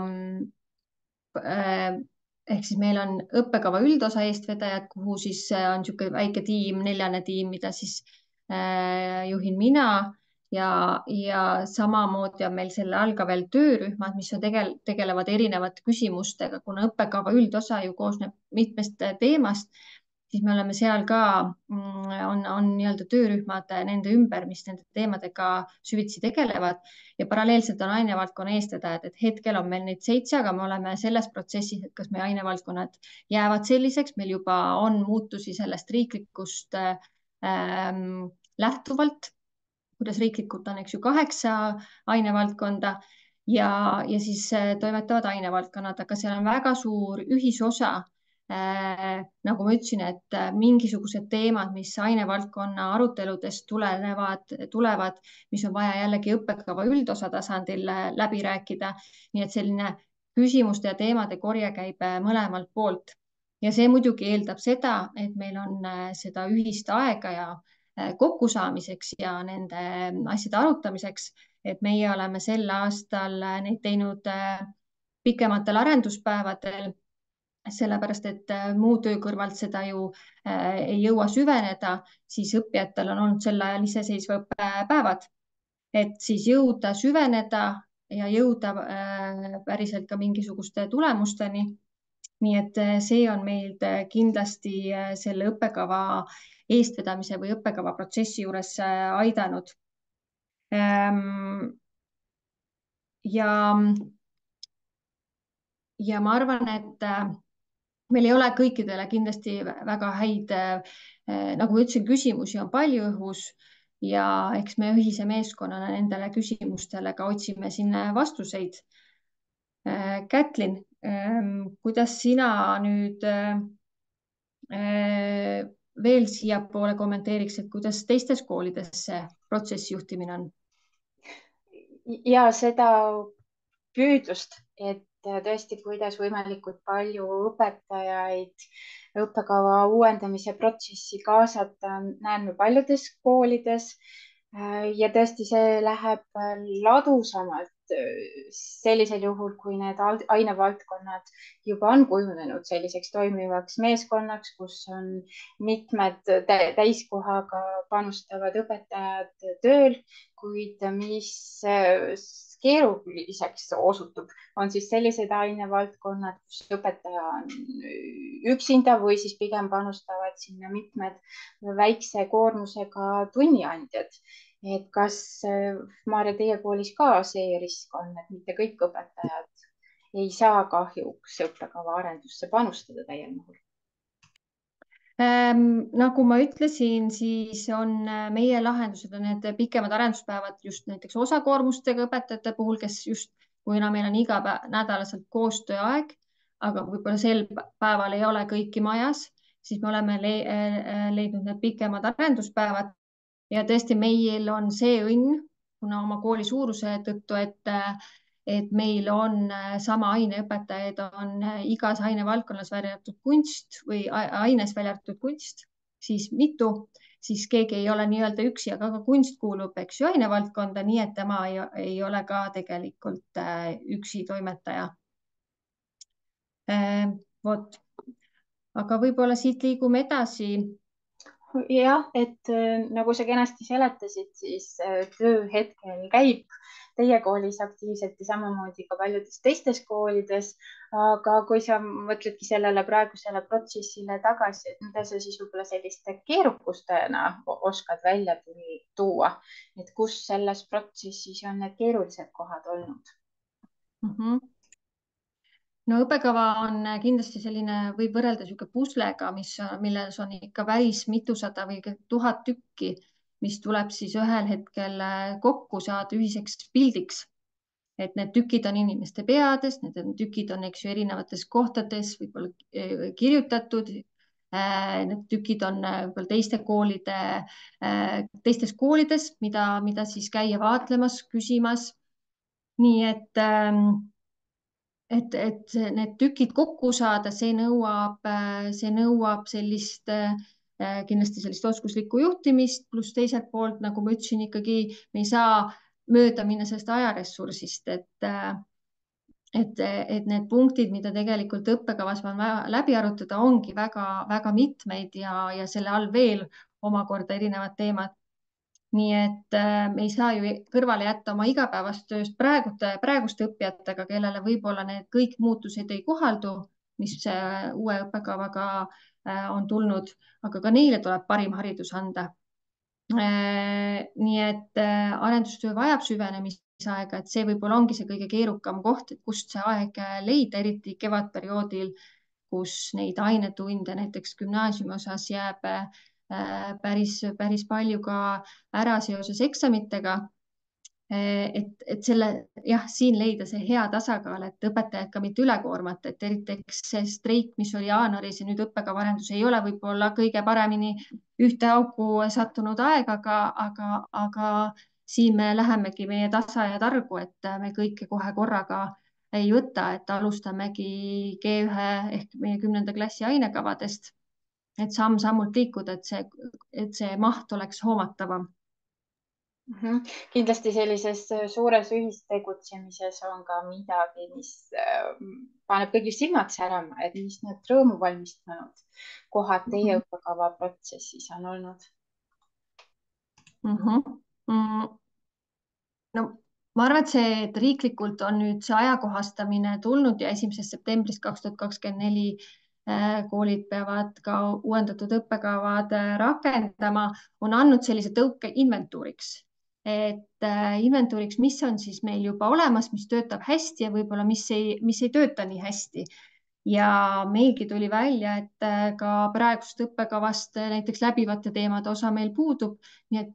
ehk siis meil on õppekava üldosa eestvedajad, kuhu siis on niisugune väike tiim, 4. tiim, mida siis juhin mina ja samamoodi on meil selle all ka veel töörühmad, mis on tegelevad erinevate küsimustega, kuna õppekava üldosa ju koosneb mitmest teemast, siis me oleme seal ka, on nii-öelda töörühmad nende ümber, mis nende teemadega süvitsi tegelevad ja paralleelselt on ainevaldkonna eestvedajad, et hetkel on meil neid 7, aga me oleme selles protsessis, et kas meie ainevaldkonnad jäävad selliseks, meil juba on muutusi sellest riiklikust lähtuvalt, kuidas riiklikult on, eks ju, 8 ainevaldkonda ja siis toimetavad ainevaldkonnad, aga seal on väga suur ühisosa. Nagu ma ütlesin, et mingisugused teemad, mis ainevaldkonna aruteludest tulevad, mis on vaja jällegi õppekava üldosa tasandil läbi rääkida. Nii et selline küsimuste ja teemade korje käib mõlemalt poolt. Ja see muidugi eeldab seda, et meil on seda ühist aega ja kokkusaamiseks ja nende asjade arutamiseks, et meie oleme sel aastal neid teinud pikematel arenduspäevadel, sellepärast et muu töö kõrvalt seda ju ei jõua süveneda, siis õppijatel on olnud sel ajal iseseisva õppe päevad, et siis jõuda süveneda ja jõuda päriselt ka mingisuguste tulemusteni. Nii et see on meil kindlasti selle õppekava eestvedamise või õppekava protsessi juures aidanud. Ja ma arvan, et meil ei ole kõikidele kindlasti väga häid, nagu ma ütlesin, küsimusi on palju õhus ja eks me ühise meeskonnana nendele küsimustele ka otsime siin vastuseid. Kätlin, kuidas sina nüüd veel siiapoole kommenteeriks, et kuidas teistes koolides see protsessi juhtimine on? Ja seda püüdlust, et tõesti, kuidas võimalikult palju õpetajaid õppekava uuendamise protsessi kaasata, näen me paljudes koolides. Ja tõesti, see läheb ladusamalt sellisel juhul, kui need ainevaldkonnad juba on kujunenud selliseks toimivaks meeskonnaks, kus on mitmed täiskohaga panustavad õpetajad tööl, kuid mis keeruliseks osutub, on siis sellised ainevaldkonnad, kus õpetaja on üksinda või siis pigem panustavad sinna mitmed väikse koormusega tunniandjad. Et kas, Maarja, teie koolis ka see risk on, et mitte kõik õpetajad ei saa kahjuks õppekava arendusse panustada täiel mahul? Nagu ma ütlesin, siis on meie lahendused on need pikemad arenduspäevad just näiteks osakoormustega õpetajate puhul, kes just, kuna meil on iganädalaselt koostööaeg, aga võib-olla sel päeval ei ole kõiki majas, siis me oleme leidnud need pikemad arenduspäevad ja tõesti meil on see õnn, kuna oma kooli suuruse tõttu, et meil on sama aineõpetajaid on igas ainevaldkonnas välja arvatud kunst või aines välja arvatud kunst, siis mitu, siis keegi ei ole nii-öelda üksi, aga ka kunst kuulub, eks ju, ainevaldkonda, nii et tema ei ole ka tegelikult üksi toimetaja. Vot, aga võib-olla siit liigume edasi. Jah, et nagu sa kenasti seletasid, siis töö hetkel käib teie koolis aktiivselt ja samamoodi ka paljudes teistes koolides. aga kui sa mõtledki sellele praegusele protsessile tagasi, et mida sa siis võib-olla selliste keerukustena oskad välja tuua, et kus selles protsessis on need keerulised kohad olnud? No õppekava on kindlasti selline, võib võrrelda niisugune puslega, milles on ikka päris mitusada või 1000 tükki, mis tuleb siis ühel hetkel kokku saada ühiseks pildiks. Et need tükid on inimeste peades, need tükid on, eks ju, erinevates kohtades võib-olla kirjutatud. Need tükid on võib-olla teistes koolides, mida siis käia vaatlemas, küsimas. Nii et need tükid kokku saada, see nõuab sellist kindlasti sellist oskuslikku juhtimist, pluss teiselt poolt, nagu ma ütlesin, ikkagi me ei saa mööda minna sellest ajaressursist, et need punktid, mida tegelikult õppekavas on vaja läbi arutada, ongi väga mitmeid ja selle all veel omakorda erinevad teemad. Nii et me ei saa ju kõrvale jätta oma igapäevast tööst praeguste õppijatega, kellele võib-olla need kõik muutused ei kohaldu, mis uue õppekavaga on tulnud, aga ka neile tuleb parim haridus anda. Nii et arendustöö vajab süvenemisaega, et see võib-olla ongi see kõige keerukam koht, et kust see aeg leida, eriti kevadperioodil, kus neid ainetunde näiteks gümnaasiumi osas jääb päris palju ka ära seoses eksamitega. Et siin leida see hea tasakaal, et õpetajad ka mitte üle koormata, et eriti see streik, mis oli jaanuaris ja nüüd õppekava arendus ei ole võib-olla kõige paremini ühte auku sattunud aeg, aga siin me lähemegi meie tasa ja targu, et me kõike kohe korraga ei võta, et alustamegi G1 ehk meie 10. klassi ainekavadest, et samm-sammult liikuda, et see maht oleks hoomatavam. Kindlasti sellises suures ühistegutsemises on ka midagi, mis paneb kõigil silmad särama, et mis need rõõmu valmistanud kohad teie õppekava protsessis on olnud? No ma arvan, et riiklikult on nüüd see ajakohastamine tulnud ja 1. septembrist 2024 koolid peavad ka uuendatud õppekavad rakendama, on andnud sellise tõuke inventuuriks. Et inventuuriks, mis on siis meil juba olemas, mis töötab hästi ja võib-olla mis ei tööta nii hästi. Ja meilgi tuli välja, et ka praegust õppekavast näiteks läbivate teemade osa meil puudub, nii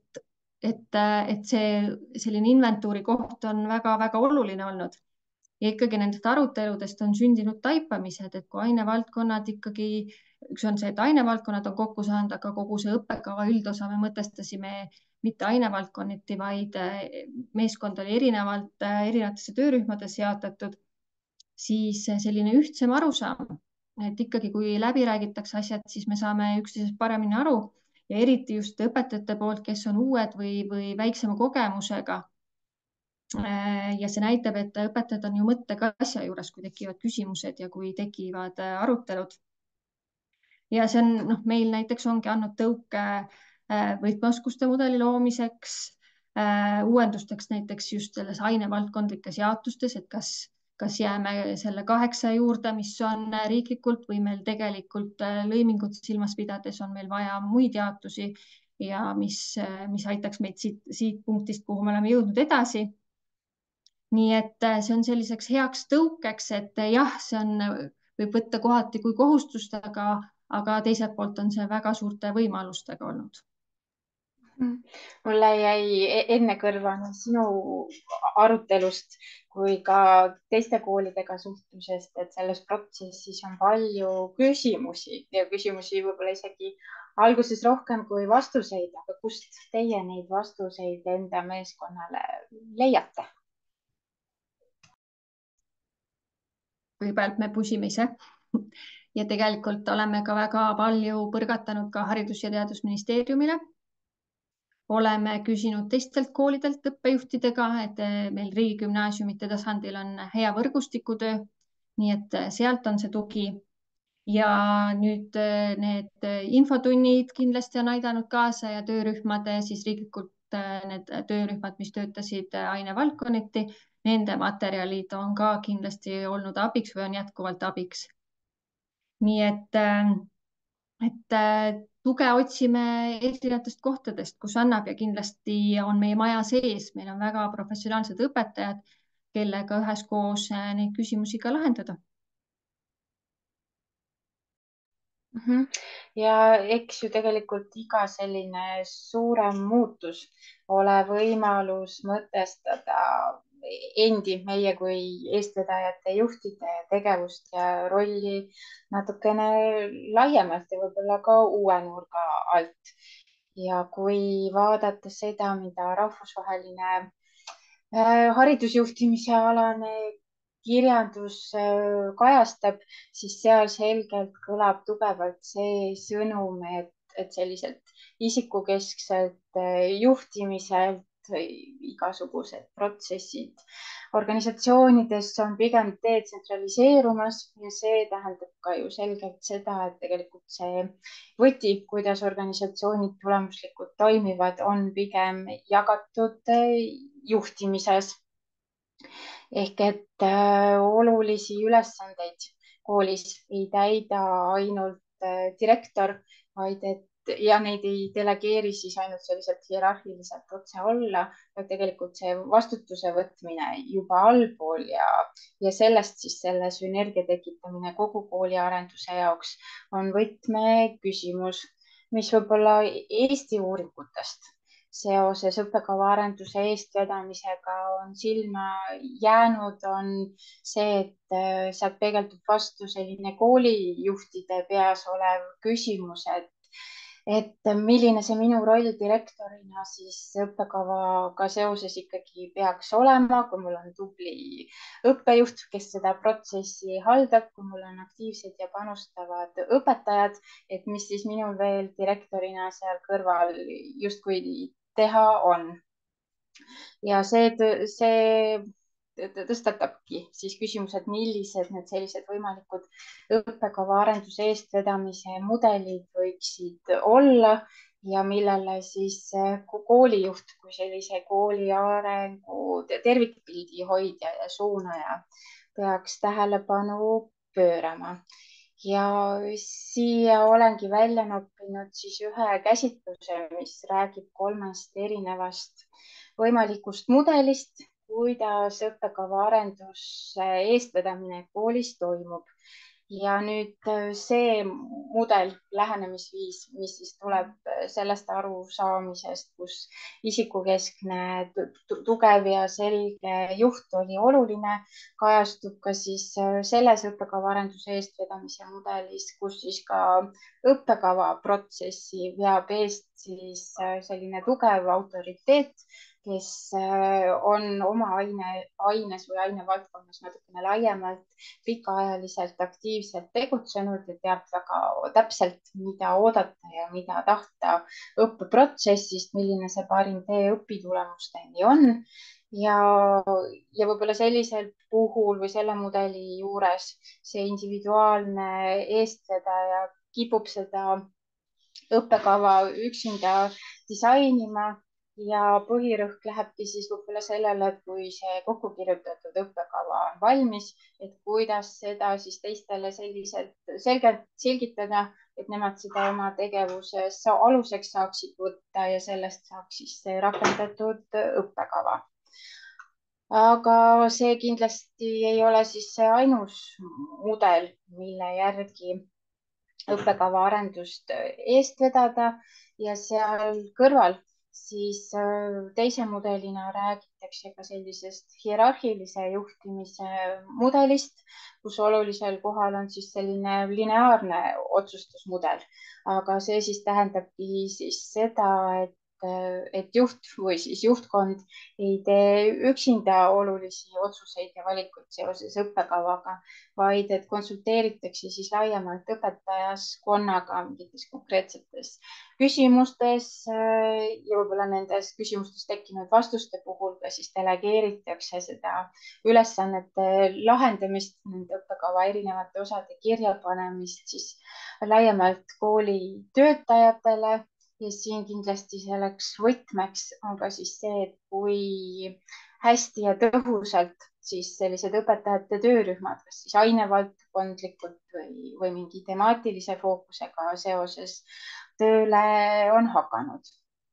et see selline inventuuri koht on väga-väga oluline olnud. Ja ikkagi nendest aruteludest on sündinud taipamised, et kui ainevaldkonnad ikkagi, üks on see, et ainevaldkonnad on kokku saanud, aga kogu see õppekava üldosa me mõtestasime mitte ainevaldkonniti, vaid meeskond oli erinevatesse töörühmadesse jaotatud, siis selline ühtsem arusaam, et ikkagi kui läbi räägitakse asjad, siis me saame üksteisest paremini aru ja eriti just õpetajate poolt, kes on uued või väiksema kogemusega. Ja see näitab, et õpetajad on ju mõttega asja juures, kui tekivad küsimused ja kui tekivad arutelud. Ja see on, meil näiteks ongi andnud tõuke võtmeoskuste mudeli loomiseks, uuendusteks näiteks just selles ainevaldkondlikes jaotustes, et kas jääme selle 8 juurde, mis on riiklikult või meil tegelikult lõimingut silmas pidades on meil vaja muid jaotusi ja mis aitaks meid siit punktist, kuhu me oleme jõudnud edasi. Nii et see on selliseks heaks tõukeks, et jah, see võib võtta kohati kui kohustust, aga teiselt poolt on see väga suurte võimalustega olnud. Mulle jäi enne kõrva nii sinu arutelust kui ka teiste koolidega suhtlusest, et selles protsessis on palju küsimusi ja küsimusi võib-olla isegi alguses rohkem kui vastuseid, aga kust teie neid vastuseid enda meeskonnale leiate? Kõigepealt me pusime ise ja tegelikult oleme ka väga palju põrgatanud ka Haridus- ja Teadusministeeriumile. Oleme küsinud teistelt koolidelt õppejuhtidega, et meil riigigümnaasiumite tasandil on hea võrgustikutöö, nii et sealt on see tugi. Ja nüüd need infotunnid kindlasti on aidanud kaasa ja töörühmade siis riiklikult need töörühmad, mis töötasid ainevaldkonniti, nende materjalid on ka kindlasti olnud abiks või on jätkuvalt abiks. Nii et tuge otsime erinevatest kohtadest, kus annab ja kindlasti on meie maja sees, meil on väga professionaalsed õpetajad, kellega üheskoos neid küsimusi ka lahendada. Ja eks ju tegelikult iga selline suurem muutus ole võimalus mõtestada meie kui eestvedajate juhtide tegevust ja rolli natukene laiemalt ja võib-olla ka uue nurga alt. Ja kui vaadata seda, mida rahvusvaheline haridusjuhtimise alane kirjandus kajastab, siis seal selgelt kõlab tugevalt see sõnum, et selliselt isikukeskselt juhtimiselt igasugused protsessid organisatsioonides on pigem detsentraliseerumas ja see tähendab ka ju selgelt seda, et tegelikult see võti, kuidas organisatsioonid tulemuslikult toimivad, on pigem jagatud juhtimises ehk et olulisi ülesandeid koolis ei täida ainult direktor, vaid ja neid ei delegeeri siis ainult selliselt hierarhiliselt otse alla, vaid tegelikult see vastutuse võtmine juba allpool ja sellest siis selle sünergia tekitamine kogu kooli arenduse jaoks on võtmeküsimus, mis võib-olla Eesti uuringutest seoses õppekava arenduse eestvedamisega on silma jäänud, on see, et sealt peegeldub vastu selline koolijuhtide peas olev küsimus, et milline see minu roll direktorina siis õppekavaga seoses ikkagi peaks olema, kui mul on tubli õppejuht, kes seda protsessi haldab, kui mul on aktiivsed ja panustavad õpetajad, et mis siis minul veel direktorina seal kõrval justkui teha on. Ja see tõstatabki siis küsimused, millised need sellised võimalikud õppekava arenduse eestvedamise mudelid võiksid olla ja millele siis koolijuht kui sellise kooli arengu tervikpildi hoidja ja suunaja peaks tähelepanu pöörama. Ja siia olengi välja noppinud siis ühe käsitluse, mis räägib 3 erinevast võimalikust mudelist, kuidas õppekava arenduse eestvedamine koolis toimub. Ja nüüd see mudel, lähenemisviis, mis siis tuleb sellest arusaamisest, kus isikukeskne, tugev ja selge juht oli oluline, kajastub ka siis selles õppekava arenduse eestvedamise mudelis, kus siis ka õppekava protsessi veab eest siis selline tugev autoriteet, kes on oma aines või ainevaldkonnas natukene laiemalt pikaajaliselt aktiivselt tegutsenud ja teab väga täpselt, mida oodata ja mida tahta õppeprotsessist, milline see parim tee õpitulemusteni on. Ja võib-olla sellisel puhul või selle mudeli juures see individuaalne eestvedaja kipub seda õppekava üksinda disainima ja põhirõhk lähebki siis võib-olla sellele, et kui see kokku kirjutatud õppekava on valmis, et kuidas seda siis teistele selliselt selgelt selgitada, et nemad seda oma tegevuses aluseks saaksid võtta ja sellest saaks siis rakendatud õppekava. Aga see kindlasti ei ole siis see ainus mudel, mille järgi õppekava arendust eest vedada ja seal kõrval siis teise mudelina räägitakse ka sellisest hierarhilise juhtimise mudelist, kus olulisel kohal on siis selline lineaarne otsustusmudel. Aga see siis tähendabki siis seda, et juht või siis juhtkond ei tee üksinda olulisi otsuseid ja valikuid seoses õppekavaga, vaid et konsulteeritakse siis laiemalt õpetajaskonnaga mingites konkreetsetes küsimustes ja võib-olla nendes küsimustes tekkinud vastuste puhul ka siis delegeeritakse seda ülesannete lahendamist, nende õppekava erinevate osade kirjapanemist siis laiemalt kooli töötajatele ja siin kindlasti selleks võtmeks on ka siis see, et kui hästi ja tõhusalt siis sellised õpetajate töörühmad, kas siis ainevaldkondlikult või mingi temaatilise fookusega seoses tööle on hakanud.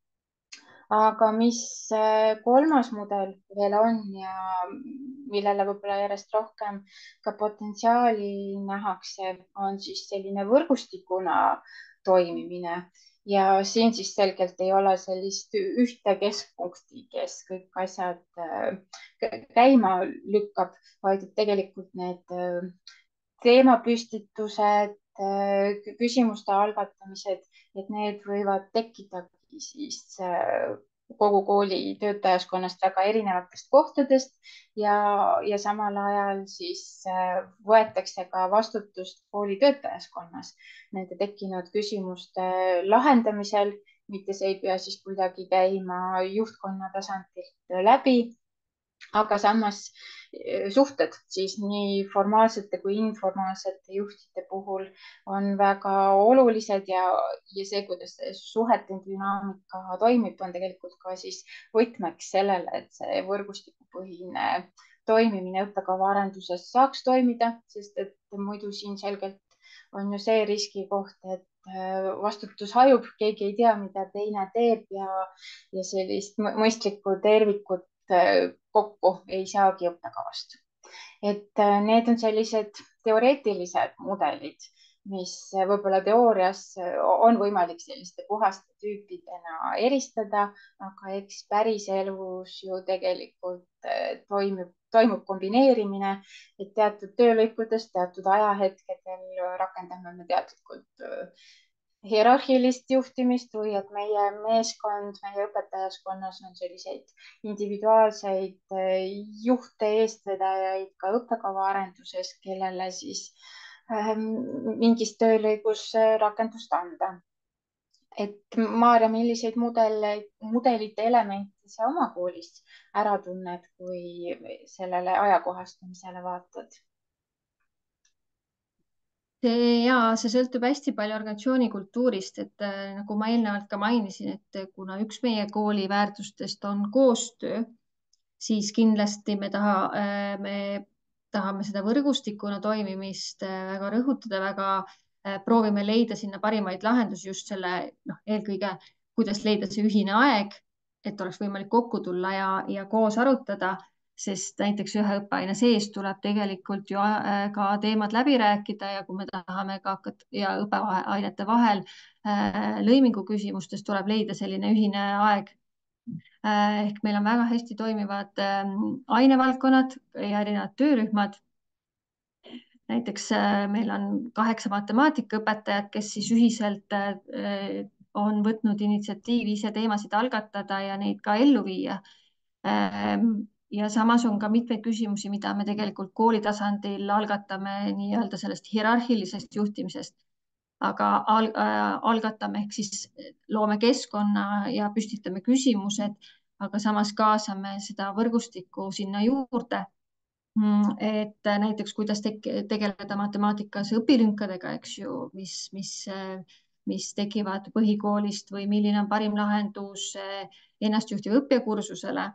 Aga mis kolmas mudel veel on ja millele võib-olla järjest rohkem ka potentsiaali nähakse, on siis selline võrgustikuna toimimine. Ja siin siis selgelt ei ole sellist ühte keskpunkti, kes kõik asjad käima lükkab, vaid et tegelikult need teemapüstitused, küsimuste algatamised, et need võivad tekkidagi siis kogu kooli töötajaskonnast väga erinevatest kohtadest ja samal ajal siis võetakse ka vastutust kooli töötajaskonnas nende tekkinud küsimuste lahendamisel, mitte see ei pea siis kuidagi käima juhtkonna tasandilt läbi, aga samas suhted siis nii formaalsete kui informaalsete juhtide puhul on väga olulised ja see, kuidas see suhete dünaamika toimib, on tegelikult ka siis võtmeks sellele, et see võrgustikupõhine toimimine õppekava arenduses saaks toimida, sest et muidu siin selgelt on ju see riskikoht, et vastutus hajub, keegi ei tea, mida teine teeb ja sellist mõistlikku tervikut kokku ei saagi õppekavast. Et need on sellised teoreetilised mudelid, mis võib-olla teoorias on võimalik selliste puhaste tüüpidena eristada, aga eks päriselus ju tegelikult toimub kombineerimine, et teatud töölõikudes, teatud ajahetkedel rakendame me teadlikult hierarhilist juhtimist või et meie meeskond, meie õpetajaskonnas on selliseid individuaalseid juhte, eestvedajaid ka õppekava arenduses, kellele siis mingis töölõigus rakendust anda. Et Maarja, milliseid mudelite elemente sa oma koolis ära tunned, kui sellele ajakohastamisele vaatad? See sõltub hästi palju organisatsiooni kultuurist, et nagu ma eelnevalt ka mainisin, et kuna üks meie kooli väärtustest on koostöö, siis kindlasti me tahame seda võrgustikuna toimimist väga rõhutada, väga proovime leida sinna parimaid lahendusi just selle, eelkõige, kuidas leida see ühine aeg, et oleks võimalik kokku tulla ja koos arutada, sest näiteks ühe õppeaine sees tuleb tegelikult ju ka teemad läbi rääkida ja kui me tahame ka hakata ja õppeainete vahel lõimingu küsimustes tuleb leida selline ühine aeg. Ehk meil on väga hästi toimivad ainevaldkonnad ja erinevad töörühmad. Näiteks meil on 8 matemaatikaõpetajat, kes siis ühiselt on võtnud initsiatiivi ise teemasid algatada ja neid ka ellu viia. Ja samas on ka mitmeid küsimusi, mida me tegelikult kooli tasandil algatame nii-öelda sellest hierarhilisest juhtimisest, aga algatame ehk siis loome keskkonna ja püstitame küsimused, aga samas kaasame seda võrgustikku sinna juurde. Et näiteks, kuidas tegeleda matemaatikas õpilünkadega, eks ju, mis tekivad põhikoolist või milline on parim lahendus ennastjuhtiva õppekursusele.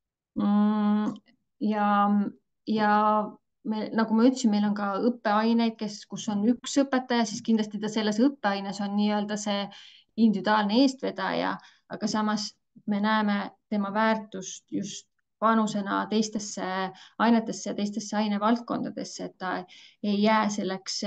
Ja nagu ma ütlesin, meil on ka õppeaineid, kus on üks õpetaja, siis kindlasti ta selles õppeaines on nii-öelda see individuaalne eestvedaja, aga samas me näeme tema väärtust just panusena teistesse ainetesse ja teistesse ainevaldkondadesse, et ta ei jää selleks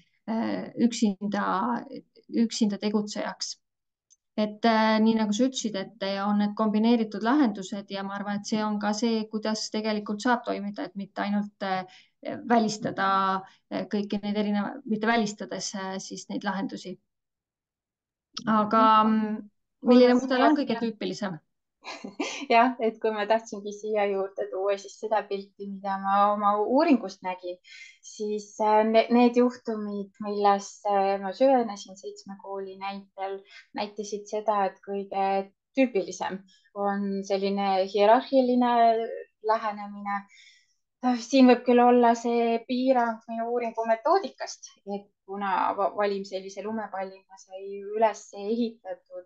üksinda tegutsejaks. Et nii nagu sa ütlesid, et on need kombineeritud lahendused ja ma arvan, et see on ka see, kuidas tegelikult saab toimida, et mitte ainult välistada kõiki neid mitte välistades siis neid lahendusi. Aga milline mudel on kõige tüüpilisem? Jah, et kui ma tahtsingi siia juurde tuua siis seda pilti, mida ma oma uuringust nägin, siis need juhtumid, millesse ma süvenesin 7 kooli näitel, näitasid seda, et kõige tüüpilisem on selline hierarhiline lähenemine. Siin võib küll olla see piirang minu uuringu metoodikast, et kuna valim sellise lumepallina sai üles ehitatud, et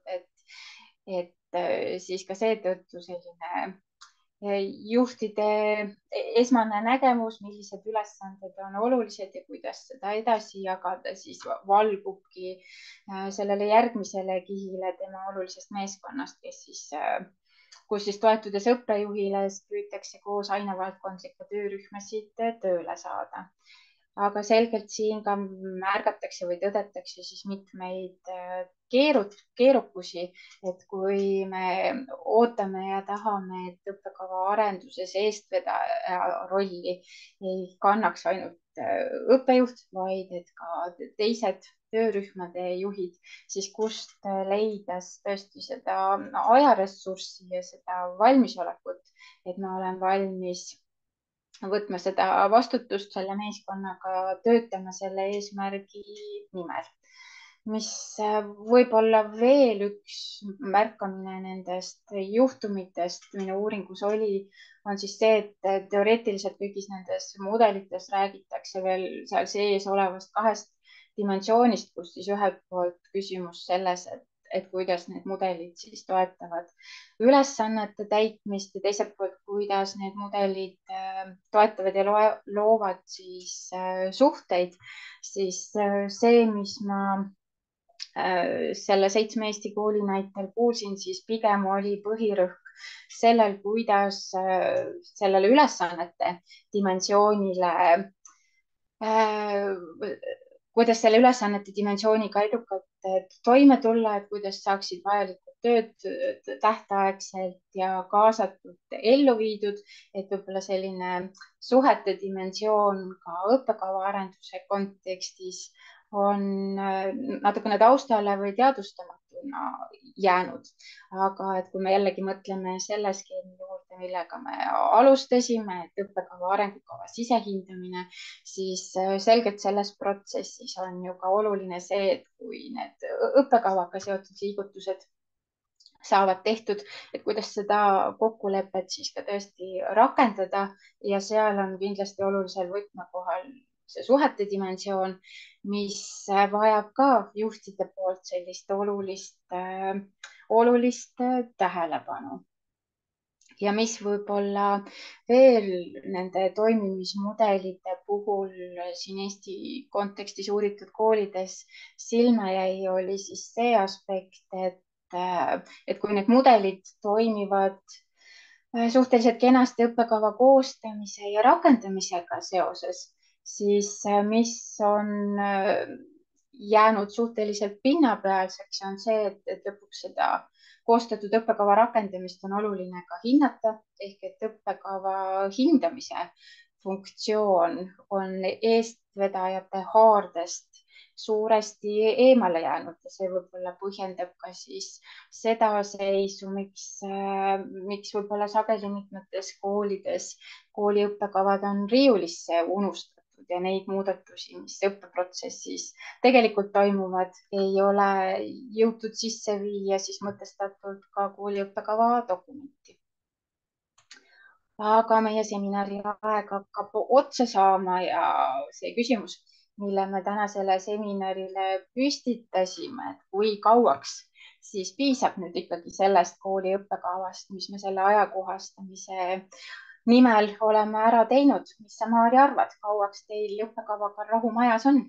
et siis ka seetõttu selline juhtide esmane nägemus, millised ülesanded on olulised ja kuidas seda edasi jagada, siis valgubki sellele järgmisele kihile tema olulisest meeskonnast, kus siis toetudes õppejuhile püütakse koos ainevaldkondlikke töörühmasid tööle saada. Aga selgelt siin ka märgatakse või tõdetakse siis mitmeid keerukusi, et kui me ootame ja tahame, et õppekava arenduses eestvedaja rolli ei kannaks ainult õppejuht, vaid et ka teised töörühmade juhid, siis kust leida tõesti seda ajaressurssi ja seda valmisolekut, et ma olen valmis võtma seda vastutust selle meeskonnaga, töötama selle eesmärgi nimel. Mis võib olla veel üks märkamine nendest juhtumitest minu uuringus on siis see, et teoreetiliselt kõigis nendes mudelites räägitakse veel seal sees olevast 2 dimensioonist, kus siis ühelt poolt küsimus selles, et kuidas need mudelid siis toetavad ülesannete täitmist ja teiselt poolt, kuidas need mudelid toetavad ja loovad siis suhteid, siis see, mis ma selle 7 Eesti kooli näitel kuulsin, siis pigem oli põhirõhk sellel, kuidas sellele ülesannete dimensioonile kuidas selle ülesannete dimensiooniga edukalt toime tulla, et kuidas saaksid vajalikud tööd tähtaegselt ja kaasatult ellu viidud, et võib-olla selline suhete dimensioon ka õppekava arenduse kontekstis on natukene taustale või teadvustamatuna jäänud. Aga et kui me jällegi mõtleme selle skeemi juurde, millega me alustasime, et õppekava arengukava sisehindamine, siis selgelt selles protsessis on ju ka oluline see, et kui need õppekavaga seotud liigutused saavad tehtud, et kuidas seda kokkulepet siis ka tõesti rakendada ja seal on kindlasti olulisel võtmekohal see suhete dimensioon, mis vajab ka juhtide poolt sellist olulist tähelepanu. Ja mis võib-olla veel nende toimimismudelite puhul siin Eesti kontekstis uuritud koolides silma jäi, oli siis see aspekt, et kui need mudelid toimivad suhteliselt kenasti õppekava koostamise ja rakendamisega seoses, siis mis on jäänud suhteliselt pinnapealseks, on see, et lõpuks seda koostatud õppekava rakendamist on oluline ka hinnata, ehk et õppekava hindamise funktsioon on eestvedajate haardest suuresti eemale jäänud ja see võib-olla põhjendab ka siis seda seisu, miks võib-olla sageli mitmetes koolides kooli õppekavad on riiulisse unustatud ja neid muudatusi, mis õppeprotsessis tegelikult toimuvad, ei ole jõutud sisse viia siis mõtestatult ka kooli õppekava dokumenti. Aga meie seminari aeg hakkab otsa saama ja see küsimus, mille me tänasele seminarile püstitasime, et kui kauaks, siis piisab nüüd ikkagi sellest kooli õppekavast, mis me selle ajakohastamise nimel oleme ära teinud. Mis sa, Maarja, arvad, kauaks teil õppekavaga rahu majas on?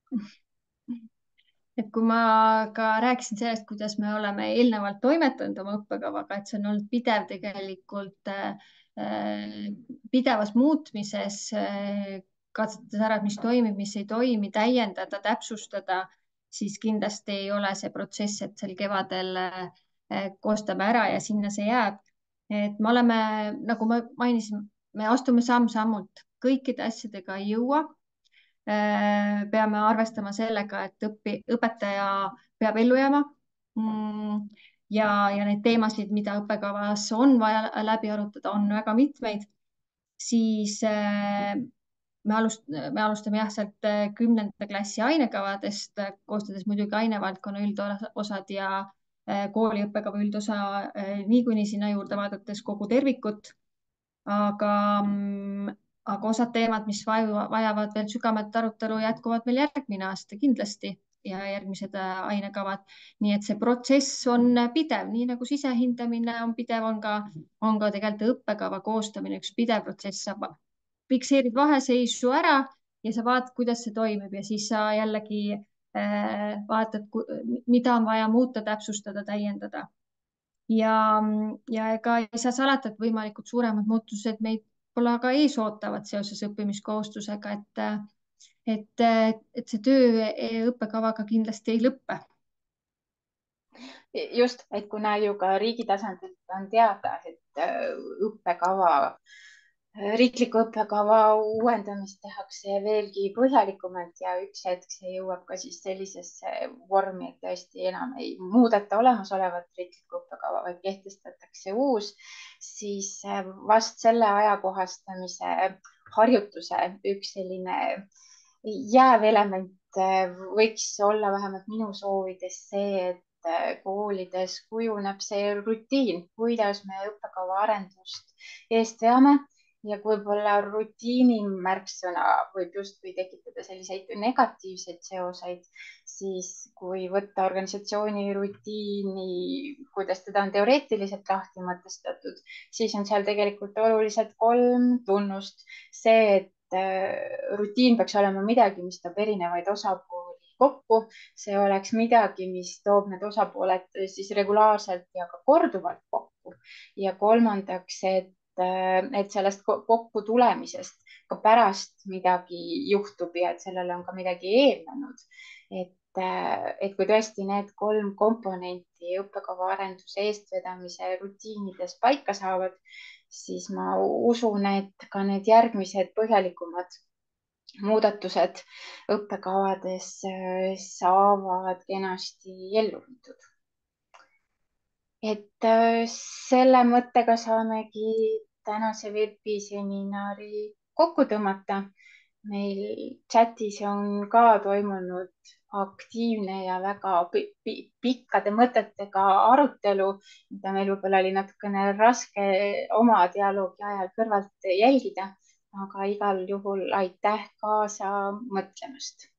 Et kui ma ka rääkisin sellest, kuidas me oleme eelnevalt toimetanud oma õppekavaga, et see on olnud pidev tegelikult pidevas muutmises, katsetades ära, mis toimib, mis ei toimi, täiendada, täpsustada, siis kindlasti ei ole see protsess, et sel kevadel koostame ära ja sinna see jääb. Et me oleme, nagu ma mainisin, me astume samm-sammult, kõikide asjadega ei jõua. Peame arvestama sellega, et õpetaja peab ellu jääma ja neid teemasid, mida õppekavas on vaja läbi arutada, on väga mitmeid. Siis me alustame jah sealt 10. klassi ainekavadest, koostades muidugi ainevaldkonna üldosad ja kooli õppekava üldosa niikuinii sinna juurde vaadates kogu tervikut. Aga osad teemad, mis vajavad veel sügavamat arutelu, jätkuvad meil järgmine aasta kindlasti. ja järgmised ainekavad. nii et see protsess on pidev, nii nagu sisehindamine on pidev, on ka tegelikult õppekava koostamine üks pidev protsess. Sa fikseerid vaheseisu ära ja sa vaatad, kuidas see toimib ja siis sa jällegi vaatad, mida on vaja muuta, täpsustada, täiendada. ja ega ei saa salata, et võimalikud suuremad muutused meid võib-olla ka ees ootavad seoses õppimiskohustusega, et see töö õppekavaga kindlasti ei lõppe. just, et kuna ju ka riigi tasandil on teada, et riikliku õppekava uuendamist tehakse veelgi põhjalikumalt ja üks hetk see jõuab ka siis sellisesse vormi, et tõesti enam ei muudeta olemasolevat riiklikku õppekava, vaid kehtestatakse uus, siis vast selle ajakohastamise harjutuse üks selline jääv element võiks olla vähemalt minu soovides see, et koolides kujuneb see rutiin, kuidas me õppekava arendust eest veame ja kui võib-olla rutiini märksõna võib justkui tekitada selliseid negatiivseid seoseid, siis kui võtta organisatsiooni rutiini, kuidas teda on teoreetiliselt lahti mõtestatud, siis on seal tegelikult oluliselt 3 tunnust. see, et rutiin peaks olema midagi, mis toob erinevaid osapooli kokku, see oleks midagi, mis toob need osapooled siis regulaarselt ja ka korduvalt kokku. ja kolmandaks, et sellest kokku tulemisest ka pärast midagi juhtub ja et sellele on ka midagi eelnenud. et kui tõesti need 3 komponenti õppekava arenduse eestvedamise rutiinides paika saavad, siis ma usun, et ka need järgmised põhjalikumad muudatused õppekavades saavad kenasti ellu viidud. et selle mõttega saamegi tänase veebiseminari kokku tõmmata. meil chatis on ka toimunud aktiivne ja väga pikkade mõtetega arutelu, mida meil võib-olla oli natukene raske oma dialoogi ajal kõrvalt jälgida, aga igal juhul aitäh kaasa mõtlemast.